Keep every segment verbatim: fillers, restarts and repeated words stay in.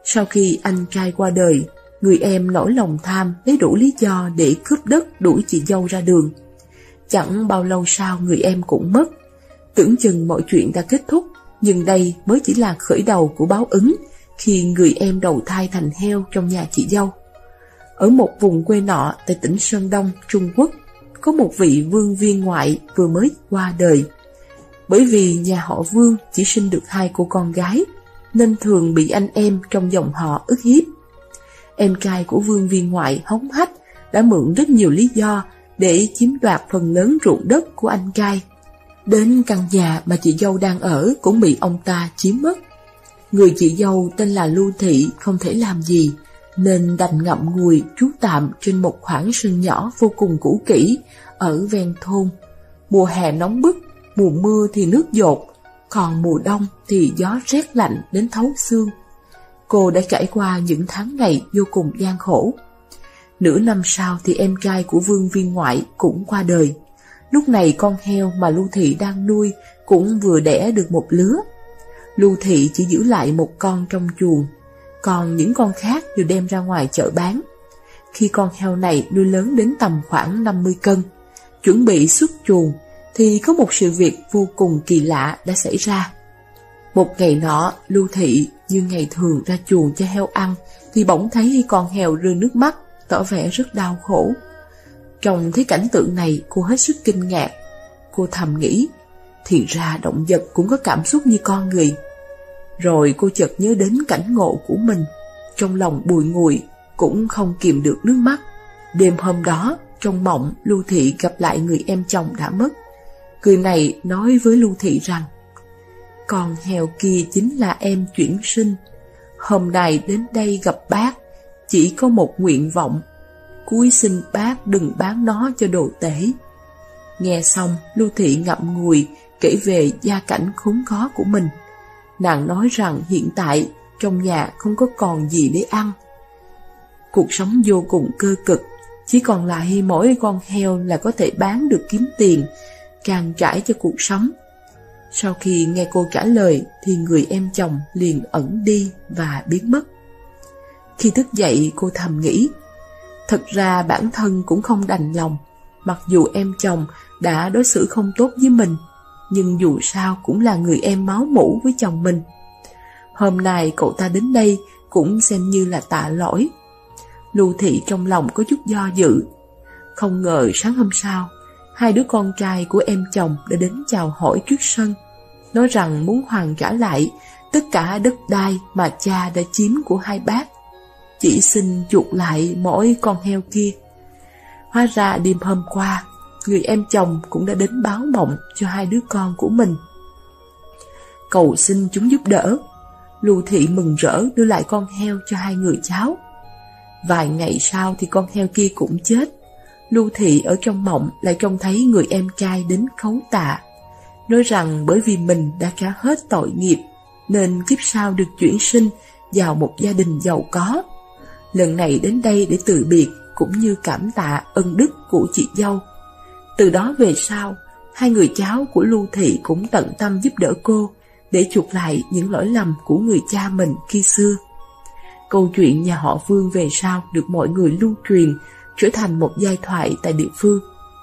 Sau khi anh trai qua đời, người em nổi lòng tham lấy đủ lý do để cướp đất đuổi chị dâu ra đường. Chẳng bao lâu sau người em cũng mất. Tưởng chừng mọi chuyện đã kết thúc, nhưng đây mới chỉ là khởi đầu của báo ứng khi người em đầu thai thành heo trong nhà chị dâu. Ở một vùng quê nọ tại tỉnh Sơn Đông, Trung Quốc, có một vị vương viên ngoại vừa mới qua đời. Bởi vì nhà họ Vương chỉ sinh được hai cô con gái, nên thường bị anh em trong dòng họ ức hiếp. Em trai của vương viên ngoại hống hách đã mượn rất nhiều lý do để chiếm đoạt phần lớn ruộng đất của anh trai. Đến căn nhà mà chị dâu đang ở cũng bị ông ta chiếm mất. Người chị dâu tên là Lưu Thị không thể làm gì, nên đành ngậm ngùi trú tạm trên một khoảng sân nhỏ vô cùng cũ kỹ ở ven thôn. Mùa hè nóng bức, mùa mưa thì nước dột, còn mùa đông thì gió rét lạnh đến thấu xương. Cô đã trải qua những tháng ngày vô cùng gian khổ. Nửa năm sau thì em trai của vương viên ngoại cũng qua đời. Lúc này con heo mà Lưu Thị đang nuôi cũng vừa đẻ được một lứa. Lưu Thị chỉ giữ lại một con trong chuồng, còn những con khác đều đem ra ngoài chợ bán. Khi con heo này nuôi lớn đến tầm khoảng năm mươi cân, chuẩn bị xuất chuồng, thì có một sự việc vô cùng kỳ lạ đã xảy ra. Một ngày nọ, Lưu Thị như ngày thường ra chuồng cho heo ăn, thì bỗng thấy con heo rơi nước mắt, tỏ vẻ rất đau khổ. Trông thấy cảnh tượng này, cô hết sức kinh ngạc. Cô thầm nghĩ, thì ra động vật cũng có cảm xúc như con người. Rồi cô chợt nhớ đến cảnh ngộ của mình, trong lòng bùi ngùi, cũng không kìm được nước mắt. Đêm hôm đó, trong mộng, Lưu Thị gặp lại người em chồng đã mất. Người này nói với Lưu Thị rằng, con heo kia chính là em chuyển sinh. Hôm nay đến đây gặp bác, chỉ có một nguyện vọng, cúi xin bác đừng bán nó cho đồ tể. Nghe xong, Lưu Thị ngậm ngùi kể về gia cảnh khốn khó của mình. Nàng nói rằng hiện tại trong nhà không có còn gì để ăn. Cuộc sống vô cùng cơ cực, chỉ còn lại mỗi con heo là có thể bán được kiếm tiền, trang trải cho cuộc sống. Sau khi nghe cô trả lời thì người em chồng liền ẩn đi và biến mất. Khi thức dậy cô thầm nghĩ, thật ra bản thân cũng không đành lòng. Mặc dù em chồng đã đối xử không tốt với mình, nhưng dù sao cũng là người em máu mủ với chồng mình. Hôm nay cậu ta đến đây cũng xem như là tạ lỗi. Lưu Thị trong lòng có chút do dự. Không ngờ sáng hôm sau, hai đứa con trai của em chồng đã đến chào hỏi trước sân, nói rằng muốn hoàn trả lại tất cả đất đai mà cha đã chiếm của hai bác, chỉ xin chuộc lại mỗi con heo kia. Hóa ra đêm hôm qua, người em chồng cũng đã đến báo mộng cho hai đứa con của mình, cầu xin chúng giúp đỡ. Lưu Thị mừng rỡ đưa lại con heo cho hai người cháu. Vài ngày sau thì con heo kia cũng chết. Lưu Thị ở trong mộng lại trông thấy người em trai đến khấu tạ, nói rằng bởi vì mình đã trả hết tội nghiệp nên kiếp sau được chuyển sinh vào một gia đình giàu có. Lần này đến đây để từ biệt cũng như cảm tạ ân đức của chị dâu. Từ đó về sau, hai người cháu của Lưu Thị cũng tận tâm giúp đỡ cô để chuộc lại những lỗi lầm của người cha mình khi xưa. Câu chuyện nhà họ Vương về sau được mọi người lưu truyền, trở thành một giai thoại tại địa phương.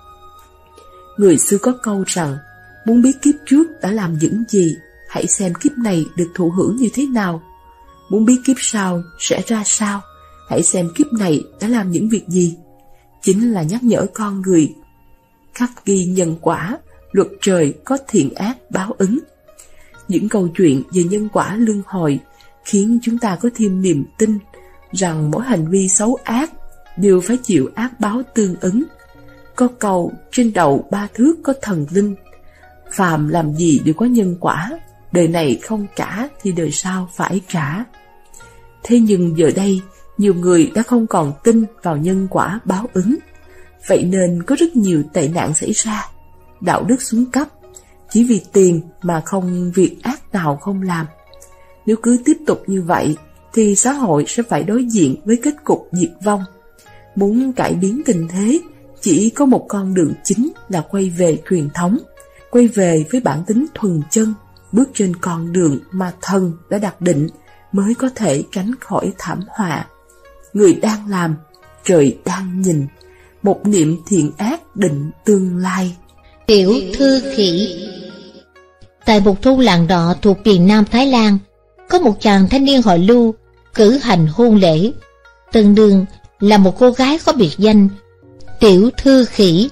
Người xưa có câu rằng, muốn biết kiếp trước đã làm những gì, hãy xem kiếp này được thụ hưởng như thế nào. Muốn biết kiếp sau sẽ ra sao, hãy xem kiếp này đã làm những việc gì. Chính là nhắc nhở con người khắc ghi nhân quả, luật trời có thiện ác báo ứng. Những câu chuyện về nhân quả luân hồi khiến chúng ta có thêm niềm tin rằng mỗi hành vi xấu ác đều phải chịu ác báo tương ứng. Có câu trên đầu ba thước có thần linh, phàm làm gì đều có nhân quả, đời này không trả thì đời sau phải trả. Thế nhưng giờ đây, nhiều người đã không còn tin vào nhân quả báo ứng. Vậy nên có rất nhiều tệ nạn xảy ra, đạo đức xuống cấp, chỉ vì tiền mà không việc ác nào không làm. Nếu cứ tiếp tục như vậy, thì xã hội sẽ phải đối diện với kết cục diệt vong. Muốn cải biến tình thế, chỉ có một con đường chính là quay về truyền thống, quay về với bản tính thuần chân, bước trên con đường mà thần đã đặt định mới có thể tránh khỏi thảm họa. Người đang làm, trời đang nhìn, một niệm thiện ác định tương lai. Tiểu thư khỉ. Tại một thôn làng đọ thuộc miền Nam Thái Lan, có một chàng thanh niên họ Lưu cử hành hôn lễ. Tân nương là một cô gái có biệt danh Tiểu thư khỉ.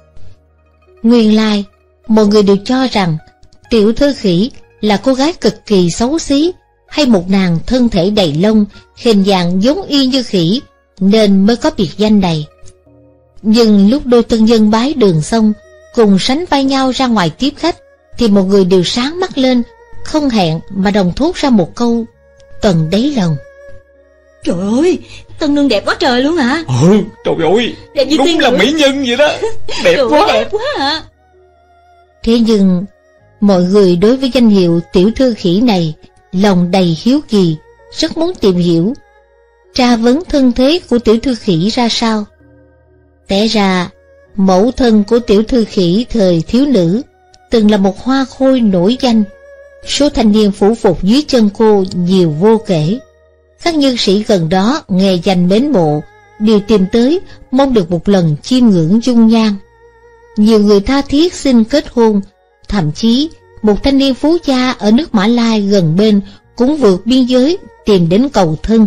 Nguyên lai, mọi người đều cho rằng Tiểu thư khỉ là cô gái cực kỳ xấu xí, hay một nàng thân thể đầy lông, hình dạng giống y như khỉ, nên mới có biệt danh này. Nhưng lúc đôi tân nhân bái đường xong, cùng sánh vai nhau ra ngoài tiếp khách, thì một người đều sáng mắt lên, không hẹn mà đồng thốt ra một câu tận đáy lòng: Trời ơi, tân nương đẹp quá trời luôn hả? Ừ, trời ơi, đẹp như đúng là mỹ nhân vậy đó. Đẹp trời quá, đẹp quá hả? Thế nhưng mọi người đối với danh hiệu tiểu thư khỉ này lòng đầy hiếu kỳ, rất muốn tìm hiểu, tra vấn thân thế của tiểu thư khỉ ra sao. Té ra mẫu thân của tiểu thư khỉ thời thiếu nữ từng là một hoa khôi nổi danh. Số thanh niên phủ phục dưới chân cô nhiều vô kể. Các nhân sĩ gần đó nghe danh mến mộ, đều tìm tới mong được một lần chiêm ngưỡng dung nhan. Nhiều người tha thiết xin kết hôn, thậm chí một thanh niên phú gia ở nước Mã Lai gần bên cũng vượt biên giới tìm đến cầu thân.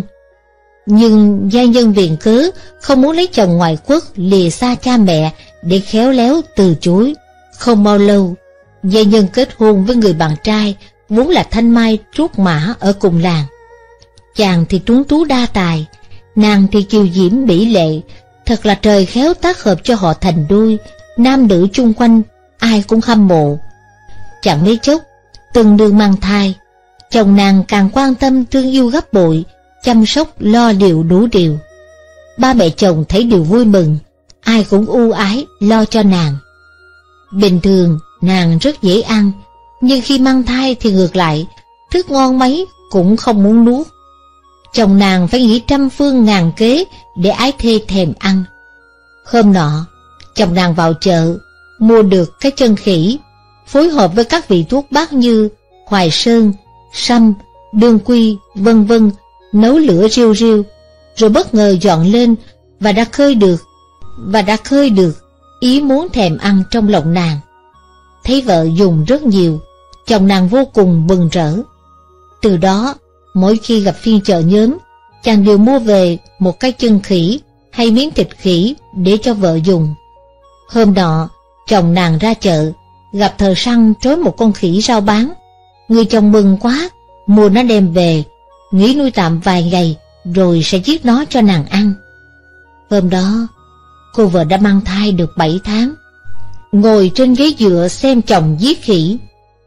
Nhưng gia nhân viện cớ không muốn lấy chồng ngoại quốc lìa xa cha mẹ để khéo léo từ chối. Không bao lâu, gia nhân kết hôn với người bạn trai vốn là thanh mai trúc mã ở cùng làng. Chàng thì tuấn tú đa tài, nàng thì kiều diễm mỹ lệ, thật là trời khéo tác hợp cho họ thành đôi. Nam nữ chung quanh ai cũng hâm mộ. Chẳng mấy chốc, từng đường mang thai, chồng nàng càng quan tâm thương yêu gấp bội, chăm sóc lo liệu đủ điều. Ba mẹ chồng thấy điều vui mừng, ai cũng ưu ái lo cho nàng. Bình thường nàng rất dễ ăn, nhưng khi mang thai thì ngược lại, thức ngon mấy cũng không muốn nuốt. Chồng nàng phải nghĩ trăm phương ngàn kế để ái thê thèm ăn. Hôm nọ, chồng nàng vào chợ mua được cái chân khỉ, phối hợp với các vị thuốc bắc như hoài sơn, sâm, đương quy, vân vân, nấu lửa riu riu, rồi bất ngờ dọn lên và đã khơi được và đã khơi được ý muốn thèm ăn trong lòng nàng. Thấy vợ dùng rất nhiều, chồng nàng vô cùng mừng rỡ. Từ đó, mỗi khi gặp phiên chợ nhóm, chàng đều mua về một cái chân khỉ hay miếng thịt khỉ để cho vợ dùng. Hôm nọ, chồng nàng ra chợ, gặp thợ săn trói một con khỉ rao bán. Người chồng mừng quá, mua nó đem về, nghĩ nuôi tạm vài ngày rồi sẽ giết nó cho nàng ăn. Hôm đó, cô vợ đã mang thai được bảy tháng, ngồi trên ghế dựa xem chồng giết khỉ.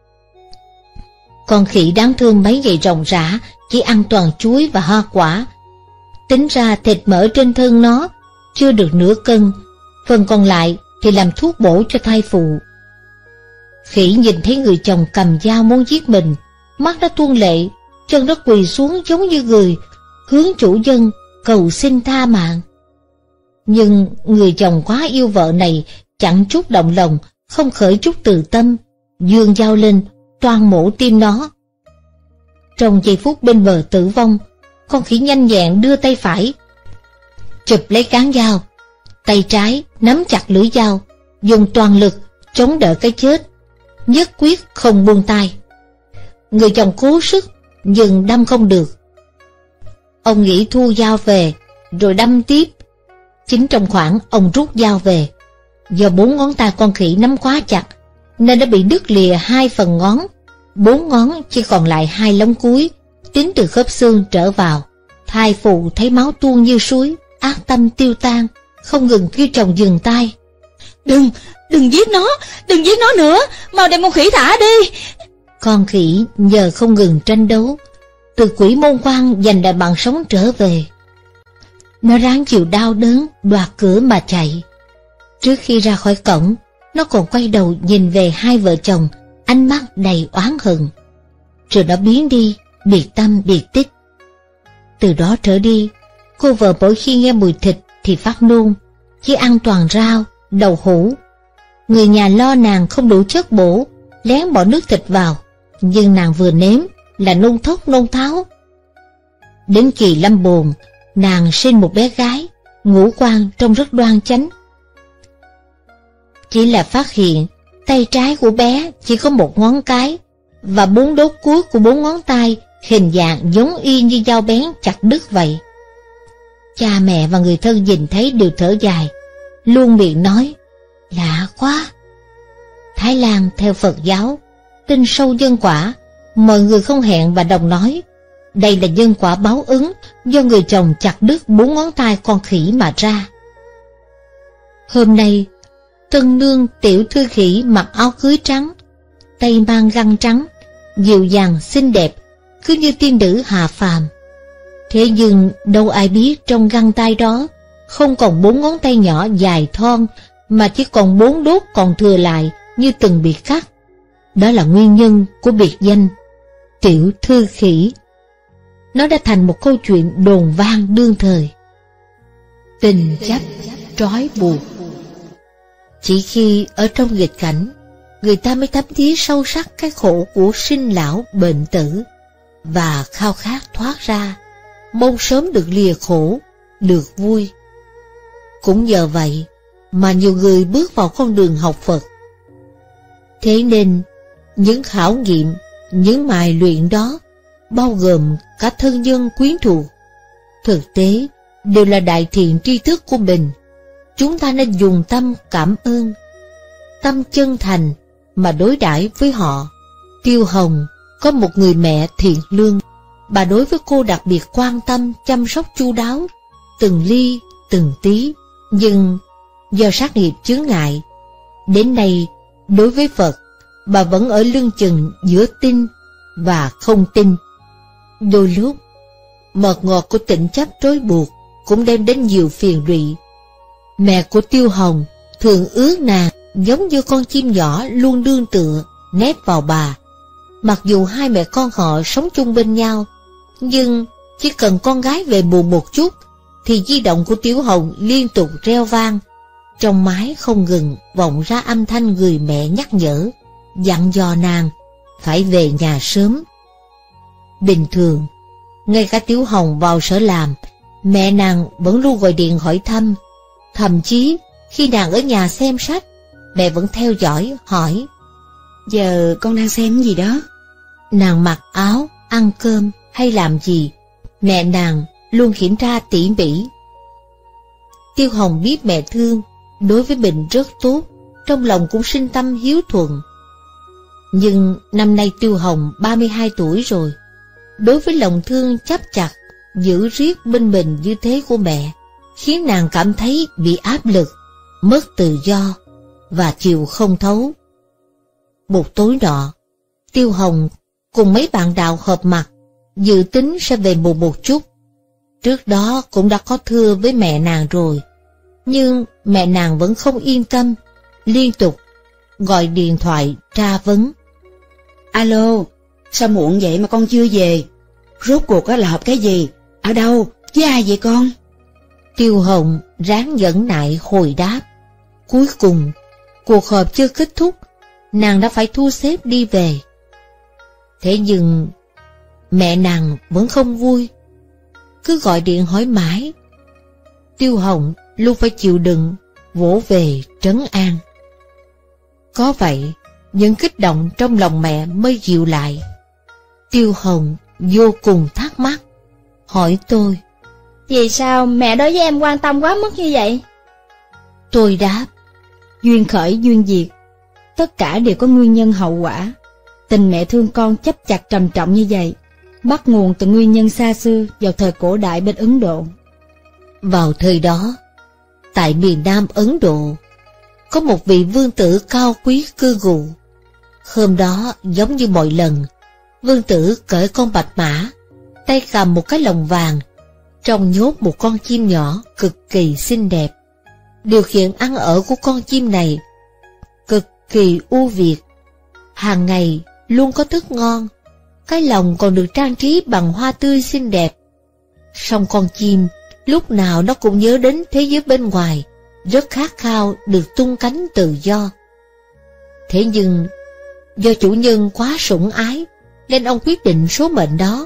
Con khỉ đáng thương mấy ngày ròng rã chỉ ăn toàn chuối và hoa quả. Tính ra thịt mỡ trên thân nó chưa được nửa cân, phần còn lại thì làm thuốc bổ cho thai phụ. Khỉ nhìn thấy người chồng cầm dao muốn giết mình, mắt nó tuôn lệ, chân nó quỳ xuống giống như người, hướng chủ nhân cầu xin tha mạng. Nhưng người chồng quá yêu vợ này, chẳng chút động lòng, không khởi chút từ tâm, giương dao lên, toan mổ tim nó. Trong giây phút bên bờ tử vong, con khỉ nhanh nhẹn đưa tay phải chụp lấy cán dao, tay trái nắm chặt lưỡi dao, dùng toàn lực chống đỡ cái chết, nhất quyết không buông tay. Người chồng cố sức nhưng đâm không được. Ông nghĩ thu dao về rồi đâm tiếp. Chính trong khoảng ông rút dao về, do bốn ngón tay con khỉ nắm quá chặt nên đã bị đứt lìa hai phần ngón, bốn ngón chỉ còn lại hai lóng cuối, tính từ khớp xương trở vào. Thai phụ thấy máu tuôn như suối, ác tâm tiêu tan, không ngừng kêu chồng dừng tay. Đừng, đừng giết nó, đừng giết nó nữa, mau đem con khỉ thả đi. Con khỉ nhờ không ngừng tranh đấu, từ quỷ môn quan giành lại mạng sống trở về. Nó ráng chịu đau đớn, đoạt cửa mà chạy. Trước khi ra khỏi cổng, nó còn quay đầu nhìn về hai vợ chồng, ánh mắt đầy oán hận. Rồi nó biến đi, biệt tâm biệt tích. Từ đó trở đi, cô vợ mỗi khi nghe mùi thịt thì phát nôn, chỉ ăn toàn rau, đậu hũ. Người nhà lo nàng không đủ chất bổ, lén bỏ nước thịt vào, nhưng nàng vừa nếm là nôn thốc nôn tháo. Đến kỳ lâm bồn, nàng sinh một bé gái, ngũ quan trông rất đoan chánh. Chỉ là phát hiện tay trái của bé chỉ có một ngón cái, và bốn đốt cuối của bốn ngón tay hình dạng giống y như dao bén chặt đứt vậy. Cha mẹ và người thân nhìn thấy đều thở dài, luôn miệng nói, lạ quá. Thái Lan theo Phật giáo, tin sâu nhân quả, mọi người không hẹn và đồng nói, đây là nhân quả báo ứng do người chồng chặt đứt bốn ngón tay con khỉ mà ra. Hôm nay, tân nương tiểu thư khỉ mặc áo cưới trắng, tay mang găng trắng, dịu dàng xinh đẹp, cứ như tiên nữ hạ phàm. Thế nhưng đâu ai biết trong găng tay đó không còn bốn ngón tay nhỏ dài thon, mà chỉ còn bốn đốt còn thừa lại như từng bị cắt. Đó là nguyên nhân của biệt danh tiểu thư khỉ. Nó đã thành một câu chuyện đồn vang đương thời. Tình chấp trói buộc. Chỉ khi ở trong nghịch cảnh, người ta mới thấm thía sâu sắc cái khổ của sinh lão bệnh tử, và khao khát thoát ra, mong sớm được lìa khổ, được vui. Cũng nhờ vậy mà nhiều người bước vào con đường học Phật. Thế nên, những khảo nghiệm, những mài luyện đó, bao gồm cả thân nhân quyến thuộc, thực tế đều là đại thiện tri thức của mình. Chúng ta nên dùng tâm cảm ơn, tâm chân thành mà đối đãi với họ. Tiêu Hồng có một người mẹ thiện lương, bà đối với cô đặc biệt quan tâm, chăm sóc chu đáo, từng ly, từng tí. Nhưng do sát nghiệp chướng ngại, đến nay đối với Phật, bà vẫn ở lưng chừng giữa tin và không tin. Đôi lúc, mật ngọt của tình chấp trói buộc cũng đem đến nhiều phiền lụy. Mẹ của Tiêu Hồng thường ước nàng giống như con chim nhỏ luôn nương tựa, nép vào bà. Mặc dù hai mẹ con họ sống chung bên nhau, nhưng chỉ cần con gái về muộn một chút, thì di động của Tiểu Hồng liên tục reo vang. Trong mái không ngừng vọng ra âm thanh người mẹ nhắc nhở, dặn dò nàng phải về nhà sớm. Bình thường, ngay cả Tiểu Hồng vào sở làm, mẹ nàng vẫn luôn gọi điện hỏi thăm. Thậm chí khi nàng ở nhà xem sách, mẹ vẫn theo dõi hỏi, giờ con đang xem gì đó? Nàng mặc áo, ăn cơm hay làm gì, mẹ nàng luôn kiểm tra tỉ mỉ. Tiêu Hồng biết mẹ thương, đối với mình rất tốt, trong lòng cũng sinh tâm hiếu thuận. Nhưng năm nay Tiêu Hồng ba mươi hai tuổi rồi, đối với lòng thương chấp chặt, giữ riết bên mình như thế của mẹ, khiến nàng cảm thấy bị áp lực, mất tự do và chịu không thấu. Một tối nọ, Tiêu Hồng cùng mấy bạn đạo họp mặt, dự tính sẽ về muộn một chút. Trước đó cũng đã có thưa với mẹ nàng rồi, nhưng mẹ nàng vẫn không yên tâm, liên tục gọi điện thoại tra vấn. Alo, sao muộn vậy mà con chưa về? Rốt cuộc là họp cái gì? Ở đâu? Với ai vậy con? Tiêu Hồng ráng nhẫn nại hồi đáp. Cuối cùng, cuộc họp chưa kết thúc, nàng đã phải thu xếp đi về. Thế nhưng, mẹ nàng vẫn không vui, cứ gọi điện hỏi mãi. Tiêu Hồng luôn phải chịu đựng, vỗ về trấn an. Có vậy, những kích động trong lòng mẹ mới dịu lại. Tiêu Hồng vô cùng thắc mắc, hỏi tôi, vì sao mẹ đối với em quan tâm quá mức như vậy? Tôi đáp, duyên khởi duyên diệt, tất cả đều có nguyên nhân hậu quả. Tình mẹ thương con chấp chặt trầm trọng như vậy, bắt nguồn từ nguyên nhân xa xưa vào thời cổ đại bên Ấn Độ. Vào thời đó, tại miền Nam Ấn Độ, có một vị vương tử cao quý cư ngụ. Hôm đó giống như mọi lần, vương tử cởi con bạch mã, tay cầm một cái lồng vàng, trong nhốt một con chim nhỏ cực kỳ xinh đẹp. Điều kiện ăn ở của con chim này cực kỳ ưu việt, hàng ngày luôn có thức ngon, cái lồng còn được trang trí bằng hoa tươi xinh đẹp. Song con chim lúc nào nó cũng nhớ đến thế giới bên ngoài, rất khát khao được tung cánh tự do. Thế nhưng do chủ nhân quá sủng ái, nên ông quyết định số mệnh đó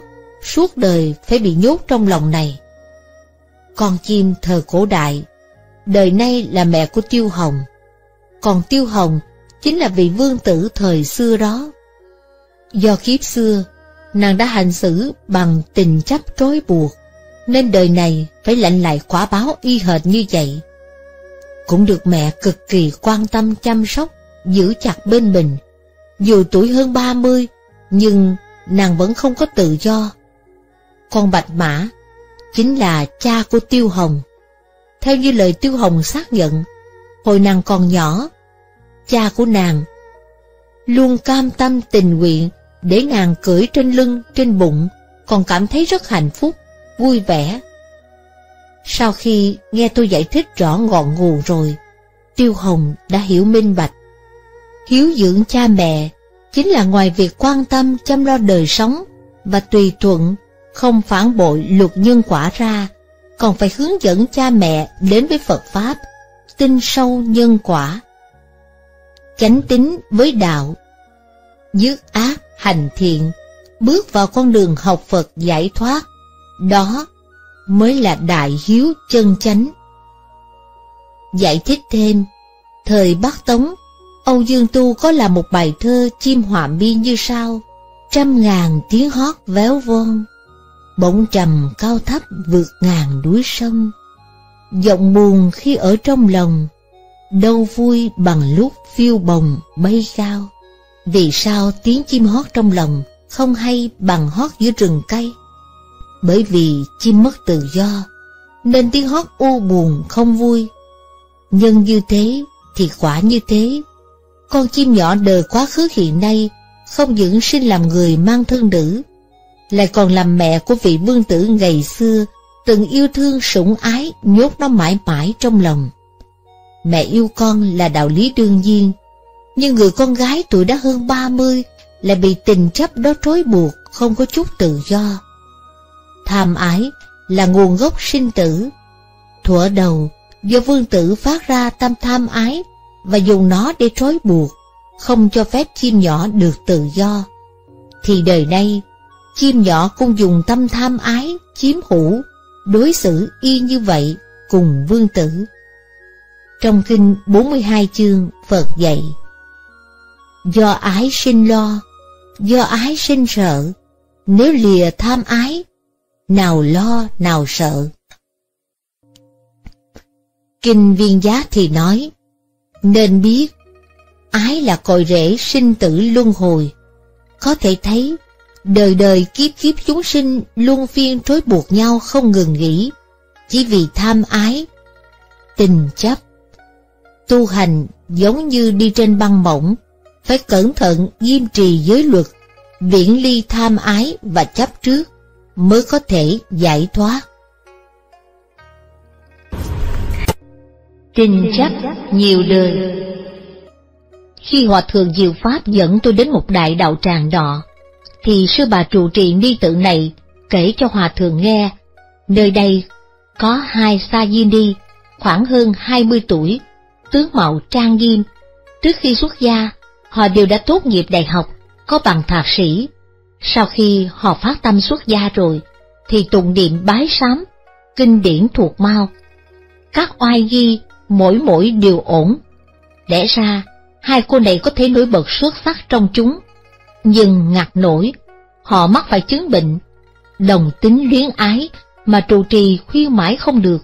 suốt đời phải bị nhốt trong lòng này. Con chim thời cổ đại, đời nay là mẹ của Tiêu Hồng, còn Tiêu Hồng chính là vị vương tử thời xưa đó. Do kiếp xưa, nàng đã hành xử bằng tình chấp trói buộc, nên đời này phải lãnh lại quả báo y hệt như vậy. Cũng được mẹ cực kỳ quan tâm chăm sóc, giữ chặt bên mình. Dù tuổi hơn ba mươi, nhưng nàng vẫn không có tự do. Con Bạch Mã chính là cha của Tiêu Hồng. Theo như lời Tiêu Hồng xác nhận, hồi nàng còn nhỏ, cha của nàng luôn cam tâm tình nguyện để nàng cưỡi trên lưng, trên bụng, còn cảm thấy rất hạnh phúc, vui vẻ. Sau khi nghe tôi giải thích rõ ngọn nguồn rồi, Tiêu Hồng đã hiểu minh bạch. Hiếu dưỡng cha mẹ chính là ngoài việc quan tâm chăm lo đời sống và tùy thuận, không phản bội luật nhân quả ra, còn phải hướng dẫn cha mẹ đến với Phật Pháp, tin sâu nhân quả. Chánh tín với đạo, dứt ác hành thiện, bước vào con đường học Phật giải thoát, đó mới là đại hiếu chân chánh. Giải thích thêm, thời Bắc Tống, Âu Dương Tu có làm một bài thơ chim họa mi như sau: trăm ngàn tiếng hót véo von, bỗng trầm cao thấp vượt ngàn núi sông. Giọng buồn khi ở trong lòng, đâu vui bằng lúc phiêu bồng bay cao. Vì sao tiếng chim hót trong lòng không hay bằng hót giữa rừng cây? Bởi vì chim mất tự do, nên tiếng hót u buồn không vui. Nhân như thế thì quả như thế. Con chim nhỏ đời quá khứ hiện nay không những sinh làm người mang thân nữ, lại còn làm mẹ của vị vương tử ngày xưa từng yêu thương sủng ái, nhốt nó mãi mãi trong lòng. Mẹ yêu con là đạo lý đương nhiên, nhưng người con gái tuổi đã hơn ba mươi lại bị tình chấp đó trói buộc, không có chút tự do. Tham ái là nguồn gốc sinh tử. Thuở đầu, do vương tử phát ra tâm tham ái và dùng nó để trói buộc, không cho phép chim nhỏ được tự do, thì đời nay chim nhỏ cũng dùng tâm tham ái chiếm hữu, đối xử y như vậy cùng vương tử. Trong kinh bốn mươi hai chương, Phật dạy: do ái sinh lo, do ái sinh sợ, nếu lìa tham ái, nào lo nào sợ. Kinh Viên Giác thì nói, nên biết ái là cội rễ sinh tử luân hồi. Có thể thấy đời đời kiếp kiếp chúng sinh luân phiên trói buộc nhau không ngừng nghỉ, chỉ vì tham ái, tình chấp. Tu hành giống như đi trên băng mỏng, phải cẩn thận nghiêm trì giới luật, viễn ly tham ái và chấp trước, mới có thể giải thoát. Tình chấp nhiều đời. Khi Hòa thượng Diệu Pháp dẫn tôi đến một đại đạo tràng nọ, thì sư bà trụ trì ni tự này kể cho Hòa thượng nghe, nơi đây có hai sa di ni khoảng hơn hai mươi tuổi, tướng mạo trang nghiêm. Trước khi xuất gia, họ đều đã tốt nghiệp đại học, có bằng thạc sĩ. Sau khi họ phát tâm xuất gia rồi, thì tụng niệm bái sám, kinh điển thuộc mao. Các oai nghi mỗi mỗi đều ổn. Lẽ ra, hai cô này có thể nổi bật xuất sắc trong chúng. Nhưng ngặt nổi, họ mắc phải chứng bệnh, đồng tính luyến ái mà trụ trì khuyên mãi không được.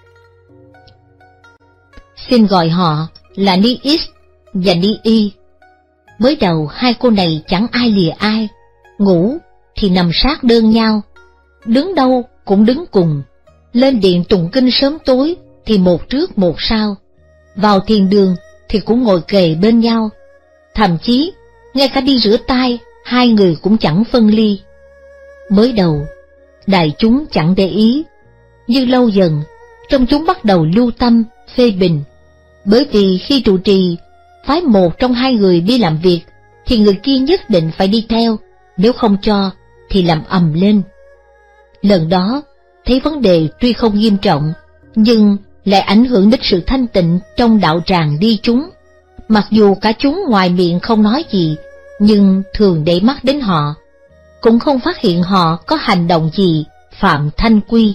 Xin gọi họ là Ni X và Ni Y. Mới đầu hai cô này chẳng ai lìa ai, ngủ thì nằm sát đơn nhau, đứng đâu cũng đứng cùng, lên điện tụng kinh sớm tối thì một trước một sau, vào thiền đường thì cũng ngồi kề bên nhau, thậm chí ngay cả đi rửa tay hai người cũng chẳng phân ly. Mới đầu đại chúng chẳng để ý, nhưng lâu dần trong chúng bắt đầu lưu tâm phê bình, bởi vì khi trụ trì phái một trong hai người đi làm việc thì người kia nhất định phải đi theo, nếu không cho thì làm ầm lên. Lần đó thấy vấn đề tuy không nghiêm trọng, nhưng lại ảnh hưởng đến sự thanh tịnh trong đạo tràng đi chúng. Mặc dù cả chúng ngoài miệng không nói gì, nhưng thường để mắt đến họ. cũng không phát hiện họ có hành động gì phạm thanh quy.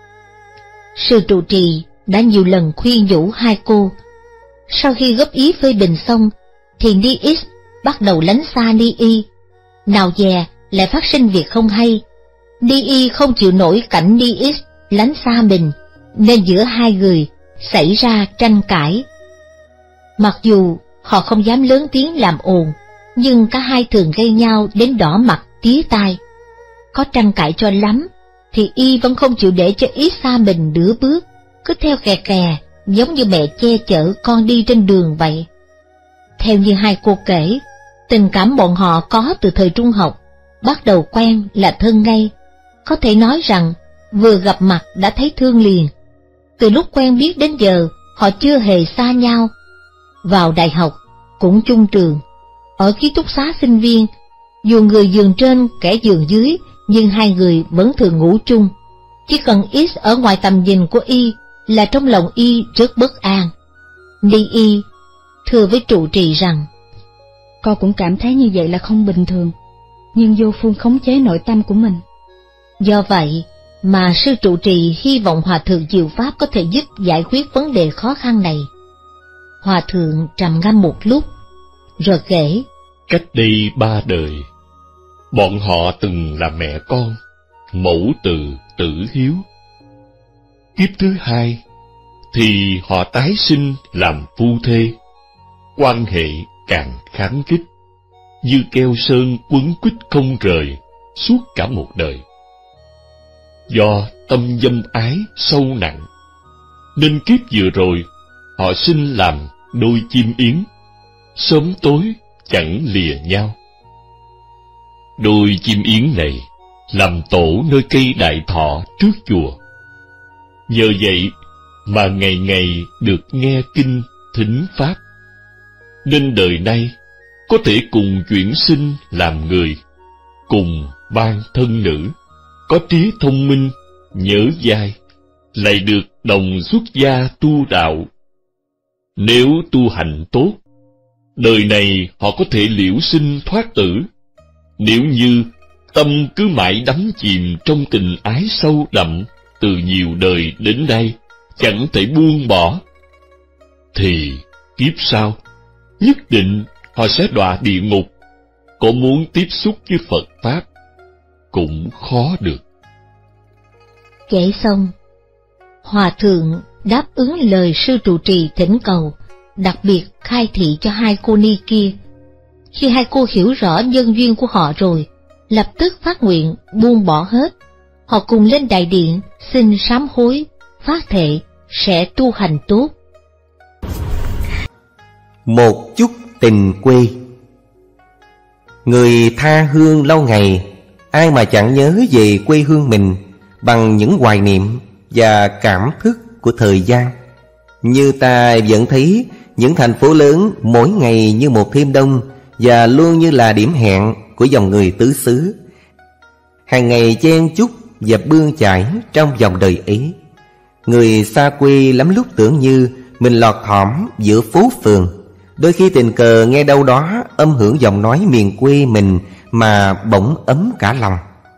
Sư trụ trì đã nhiều lần khuyên nhủ hai cô. Sau khi góp ý phê bình xong, thì Ni X bắt đầu lánh xa Ni Y. Nào dè lại phát sinh việc không hay. Ni Y không chịu nổi cảnh Ni X lánh xa mình, nên giữa hai người xảy ra tranh cãi. Mặc dù họ không dám lớn tiếng làm ồn, nhưng cả hai thường gây nhau đến đỏ mặt tía tai. Có tranh cãi cho lắm, thì Y vẫn không chịu để cho X xa mình nửa bước, cứ theo kè kè, giống như mẹ che chở con đi trên đường vậy. Theo như hai cô kể, tình cảm bọn họ có từ thời trung học, bắt đầu quen là thân ngay. Có thể nói rằng, vừa gặp mặt đã thấy thương liền. Từ lúc quen biết đến giờ, họ chưa hề xa nhau. Vào đại học, cũng chung trường. Ở ký túc xá sinh viên, dù người giường trên kẻ giường dưới, nhưng hai người vẫn thường ngủ chung. Chỉ cần X ở ngoài tầm nhìn của Y là trong lòng Y rất bất an. Ni Y thưa với trụ trì rằng, con cũng cảm thấy như vậy là không bình thường, nhưng vô phương khống chế nội tâm của mình. Do vậy mà sư trụ trì hy vọng Hòa thượng Diệu Pháp có thể giúp giải quyết vấn đề khó khăn này. Hòa thượng trầm ngâm một lúc, rồi kể: Cách đây ba đời, bọn họ từng là mẹ con, mẫu từ tử hiếu. Kiếp thứ hai thì họ tái sinh làm phu thê, quan hệ càng kháng khích, như keo sơn quấn quýt không rời suốt cả một đời. Do tâm dâm ái sâu nặng, nên kiếp vừa rồi họ sinh làm đôi chim yến, sớm tối chẳng lìa nhau. Đôi chim yến này làm tổ nơi cây đại thọ trước chùa. Nhờ vậy mà ngày ngày được nghe kinh thính pháp, nên đời nay có thể cùng chuyển sinh làm người, cùng ban thân nữ, có trí thông minh, nhớ dai, lại được đồng xuất gia tu đạo. Nếu tu hành tốt, đời này họ có thể liễu sinh thoát tử. Nếu như tâm cứ mãi đắm chìm trong tình ái sâu đậm từ nhiều đời đến nay, chẳng thể buông bỏ, thì kiếp sau nhất định họ sẽ đọa địa ngục. Có muốn tiếp xúc với Phật Pháp cũng khó được. Kể xong, Hòa thượng đáp ứng lời sư trụ trì thỉnh cầu, đặc biệt khai thị cho hai cô ni kia. Khi hai cô hiểu rõ nhân duyên của họ rồi, lập tức phát nguyện buông bỏ hết. Họ cùng lên đại điện xin sám hối, phát thệ sẽ tu hành tốt. Một chút tình quê. Người tha hương lâu ngày, ai mà chẳng nhớ về quê hương mình bằng những hoài niệm và cảm thức của thời gian. Như ta vẫn thấy những thành phố lớn mỗi ngày như một thêm đông, và luôn như là điểm hẹn của dòng người tứ xứ, hàng ngày chen chúc và bươn chải trong dòng đời ấy. Người xa quê lắm lúc tưởng như mình lọt thỏm giữa phố phường, đôi khi tình cờ nghe đâu đó âm hưởng giọng nói miền quê mình mà bỗng ấm cả lòng.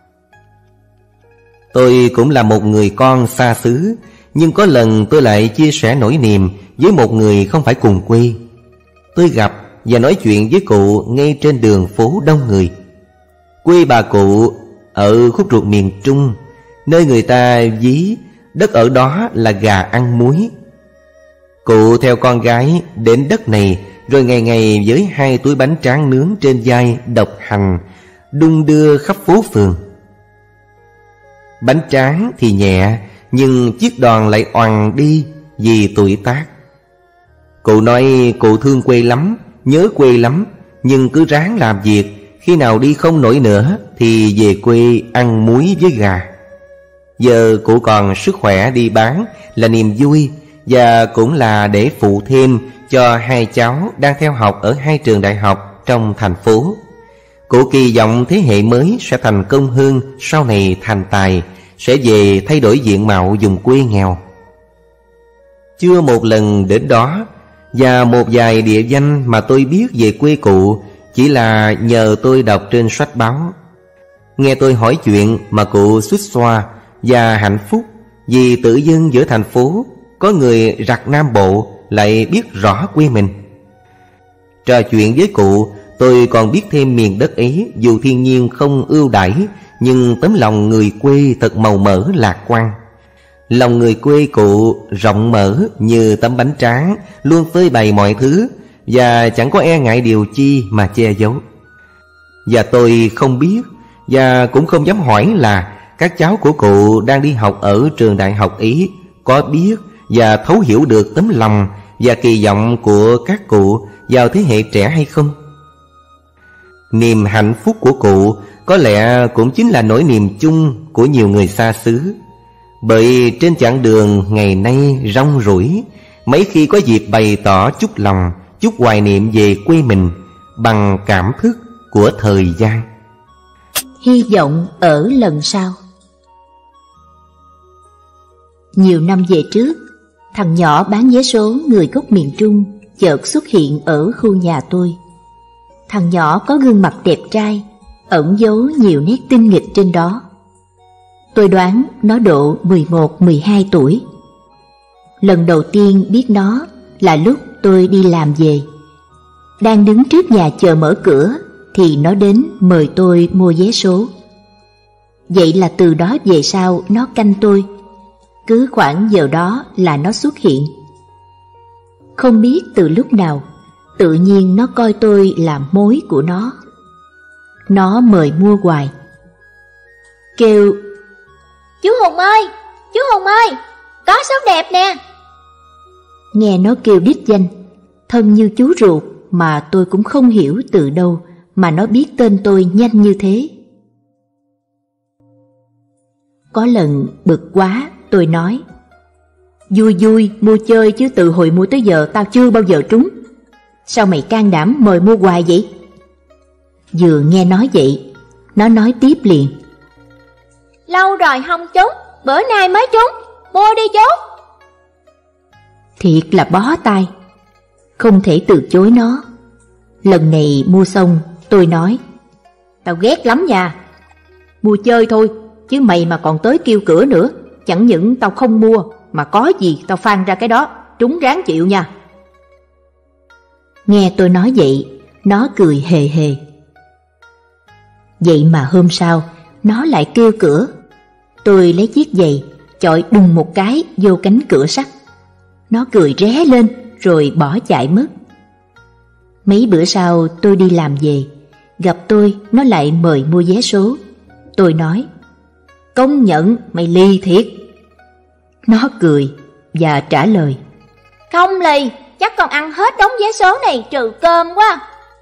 Tôi cũng là một người con xa xứ, nhưng có lần tôi lại chia sẻ nỗi niềm với một người không phải cùng quê. Tôi gặp và nói chuyện với cụ ngay trên đường phố đông người. Quê bà cụ ở khúc ruột miền Trung, nơi người ta ví đất ở đó là gà ăn muối. Cụ theo con gái đến đất này, rồi ngày ngày với hai túi bánh tráng nướng trên vai độc hành, đung đưa khắp phố phường. Bánh tráng thì nhẹ, nhưng chiếc đòn lại oằn đi vì tuổi tác. Cụ nói cụ thương quê lắm, nhớ quê lắm, nhưng cứ ráng làm việc, khi nào đi không nổi nữa thì về quê ăn muối với gà. Giờ cụ còn sức khỏe đi bán là niềm vui, và cũng là để phụ thêm cho hai cháu đang theo học ở hai trường đại học trong thành phố. Cụ kỳ vọng thế hệ mới sẽ thành công hơn, sau này thành tài, sẽ về thay đổi diện mạo vùng quê nghèo. Chưa một lần đến đó, và một vài địa danh mà tôi biết về quê cụ chỉ là nhờ tôi đọc trên sách báo. Nghe tôi hỏi chuyện mà cụ xuýt xoa và hạnh phúc vì tự dưng giữa thành phố có người rặt Nam Bộ lại biết rõ quê mình. Trò chuyện với cụ, tôi còn biết thêm miền đất ấy dù thiên nhiên không ưu đãi, nhưng tấm lòng người quê thật màu mỡ lạc quan. Lòng người quê cụ rộng mở như tấm bánh tráng, luôn phơi bày mọi thứ và chẳng có e ngại điều chi mà che giấu. Và tôi không biết và cũng không dám hỏi là các cháu của cụ đang đi học ở trường đại học ấy có biết và thấu hiểu được tấm lòng và kỳ vọng của các cụ vào thế hệ trẻ hay không. Niềm hạnh phúc của cụ có lẽ cũng chính là nỗi niềm chung của nhiều người xa xứ. Bởi trên chặng đường ngày nay rong ruổi, mấy khi có dịp bày tỏ chút lòng, chút hoài niệm về quê mình bằng cảm thức của thời gian. Hy vọng ở lần sau. Nhiều năm về trước, thằng nhỏ bán vé số người gốc miền Trung chợt xuất hiện ở khu nhà tôi. Thằng nhỏ có gương mặt đẹp trai, ẩn giấu nhiều nét tinh nghịch trên đó. Tôi đoán nó độ mười một mười hai tuổi. Lần đầu tiên biết nó là lúc tôi đi làm về. Đang đứng trước nhà chờ mở cửa thì nó đến mời tôi mua vé số. Vậy là từ đó về sau nó canh tôi. Cứ khoảng giờ đó là nó xuất hiện. Không biết từ lúc nào, tự nhiên nó coi tôi là mối của nó. Nó mời mua hoài. Kêu: "Chú Hùng ơi, chú Hùng ơi, có số đẹp nè." Nghe nó kêu đích danh, thân như chú ruột mà tôi cũng không hiểu từ đâu mà nó biết tên tôi nhanh như thế. Có lần bực quá, tôi nói: "Vui vui mua chơi chứ từ hồi mua tới giờ tao chưa bao giờ trúng. Sao mày can đảm mời mua hoài vậy?" Vừa nghe nói vậy, nó nói tiếp liền: "Lâu rồi không trúng, bữa nay mới trúng, mua đi chú." Thiệt là bó tay, không thể từ chối nó. Lần này mua xong, tôi nói: "Tao ghét lắm nha. Mua chơi thôi, chứ mày mà còn tới kêu cửa nữa, chẳng những tao không mua, mà có gì tao phang ra cái đó, trúng ráng chịu nha." Nghe tôi nói vậy, nó cười hề hề. Vậy mà hôm sau, nó lại kêu cửa. Tôi lấy chiếc giày, chọi đùng một cái vô cánh cửa sắt. Nó cười ré lên, rồi bỏ chạy mất. Mấy bữa sau tôi đi làm về, gặp tôi, nó lại mời mua vé số. Tôi nói: "Công nhận mày lì thiệt." Nó cười và trả lời: "Không lì, chắc còn ăn hết đống vé số này trừ cơm quá."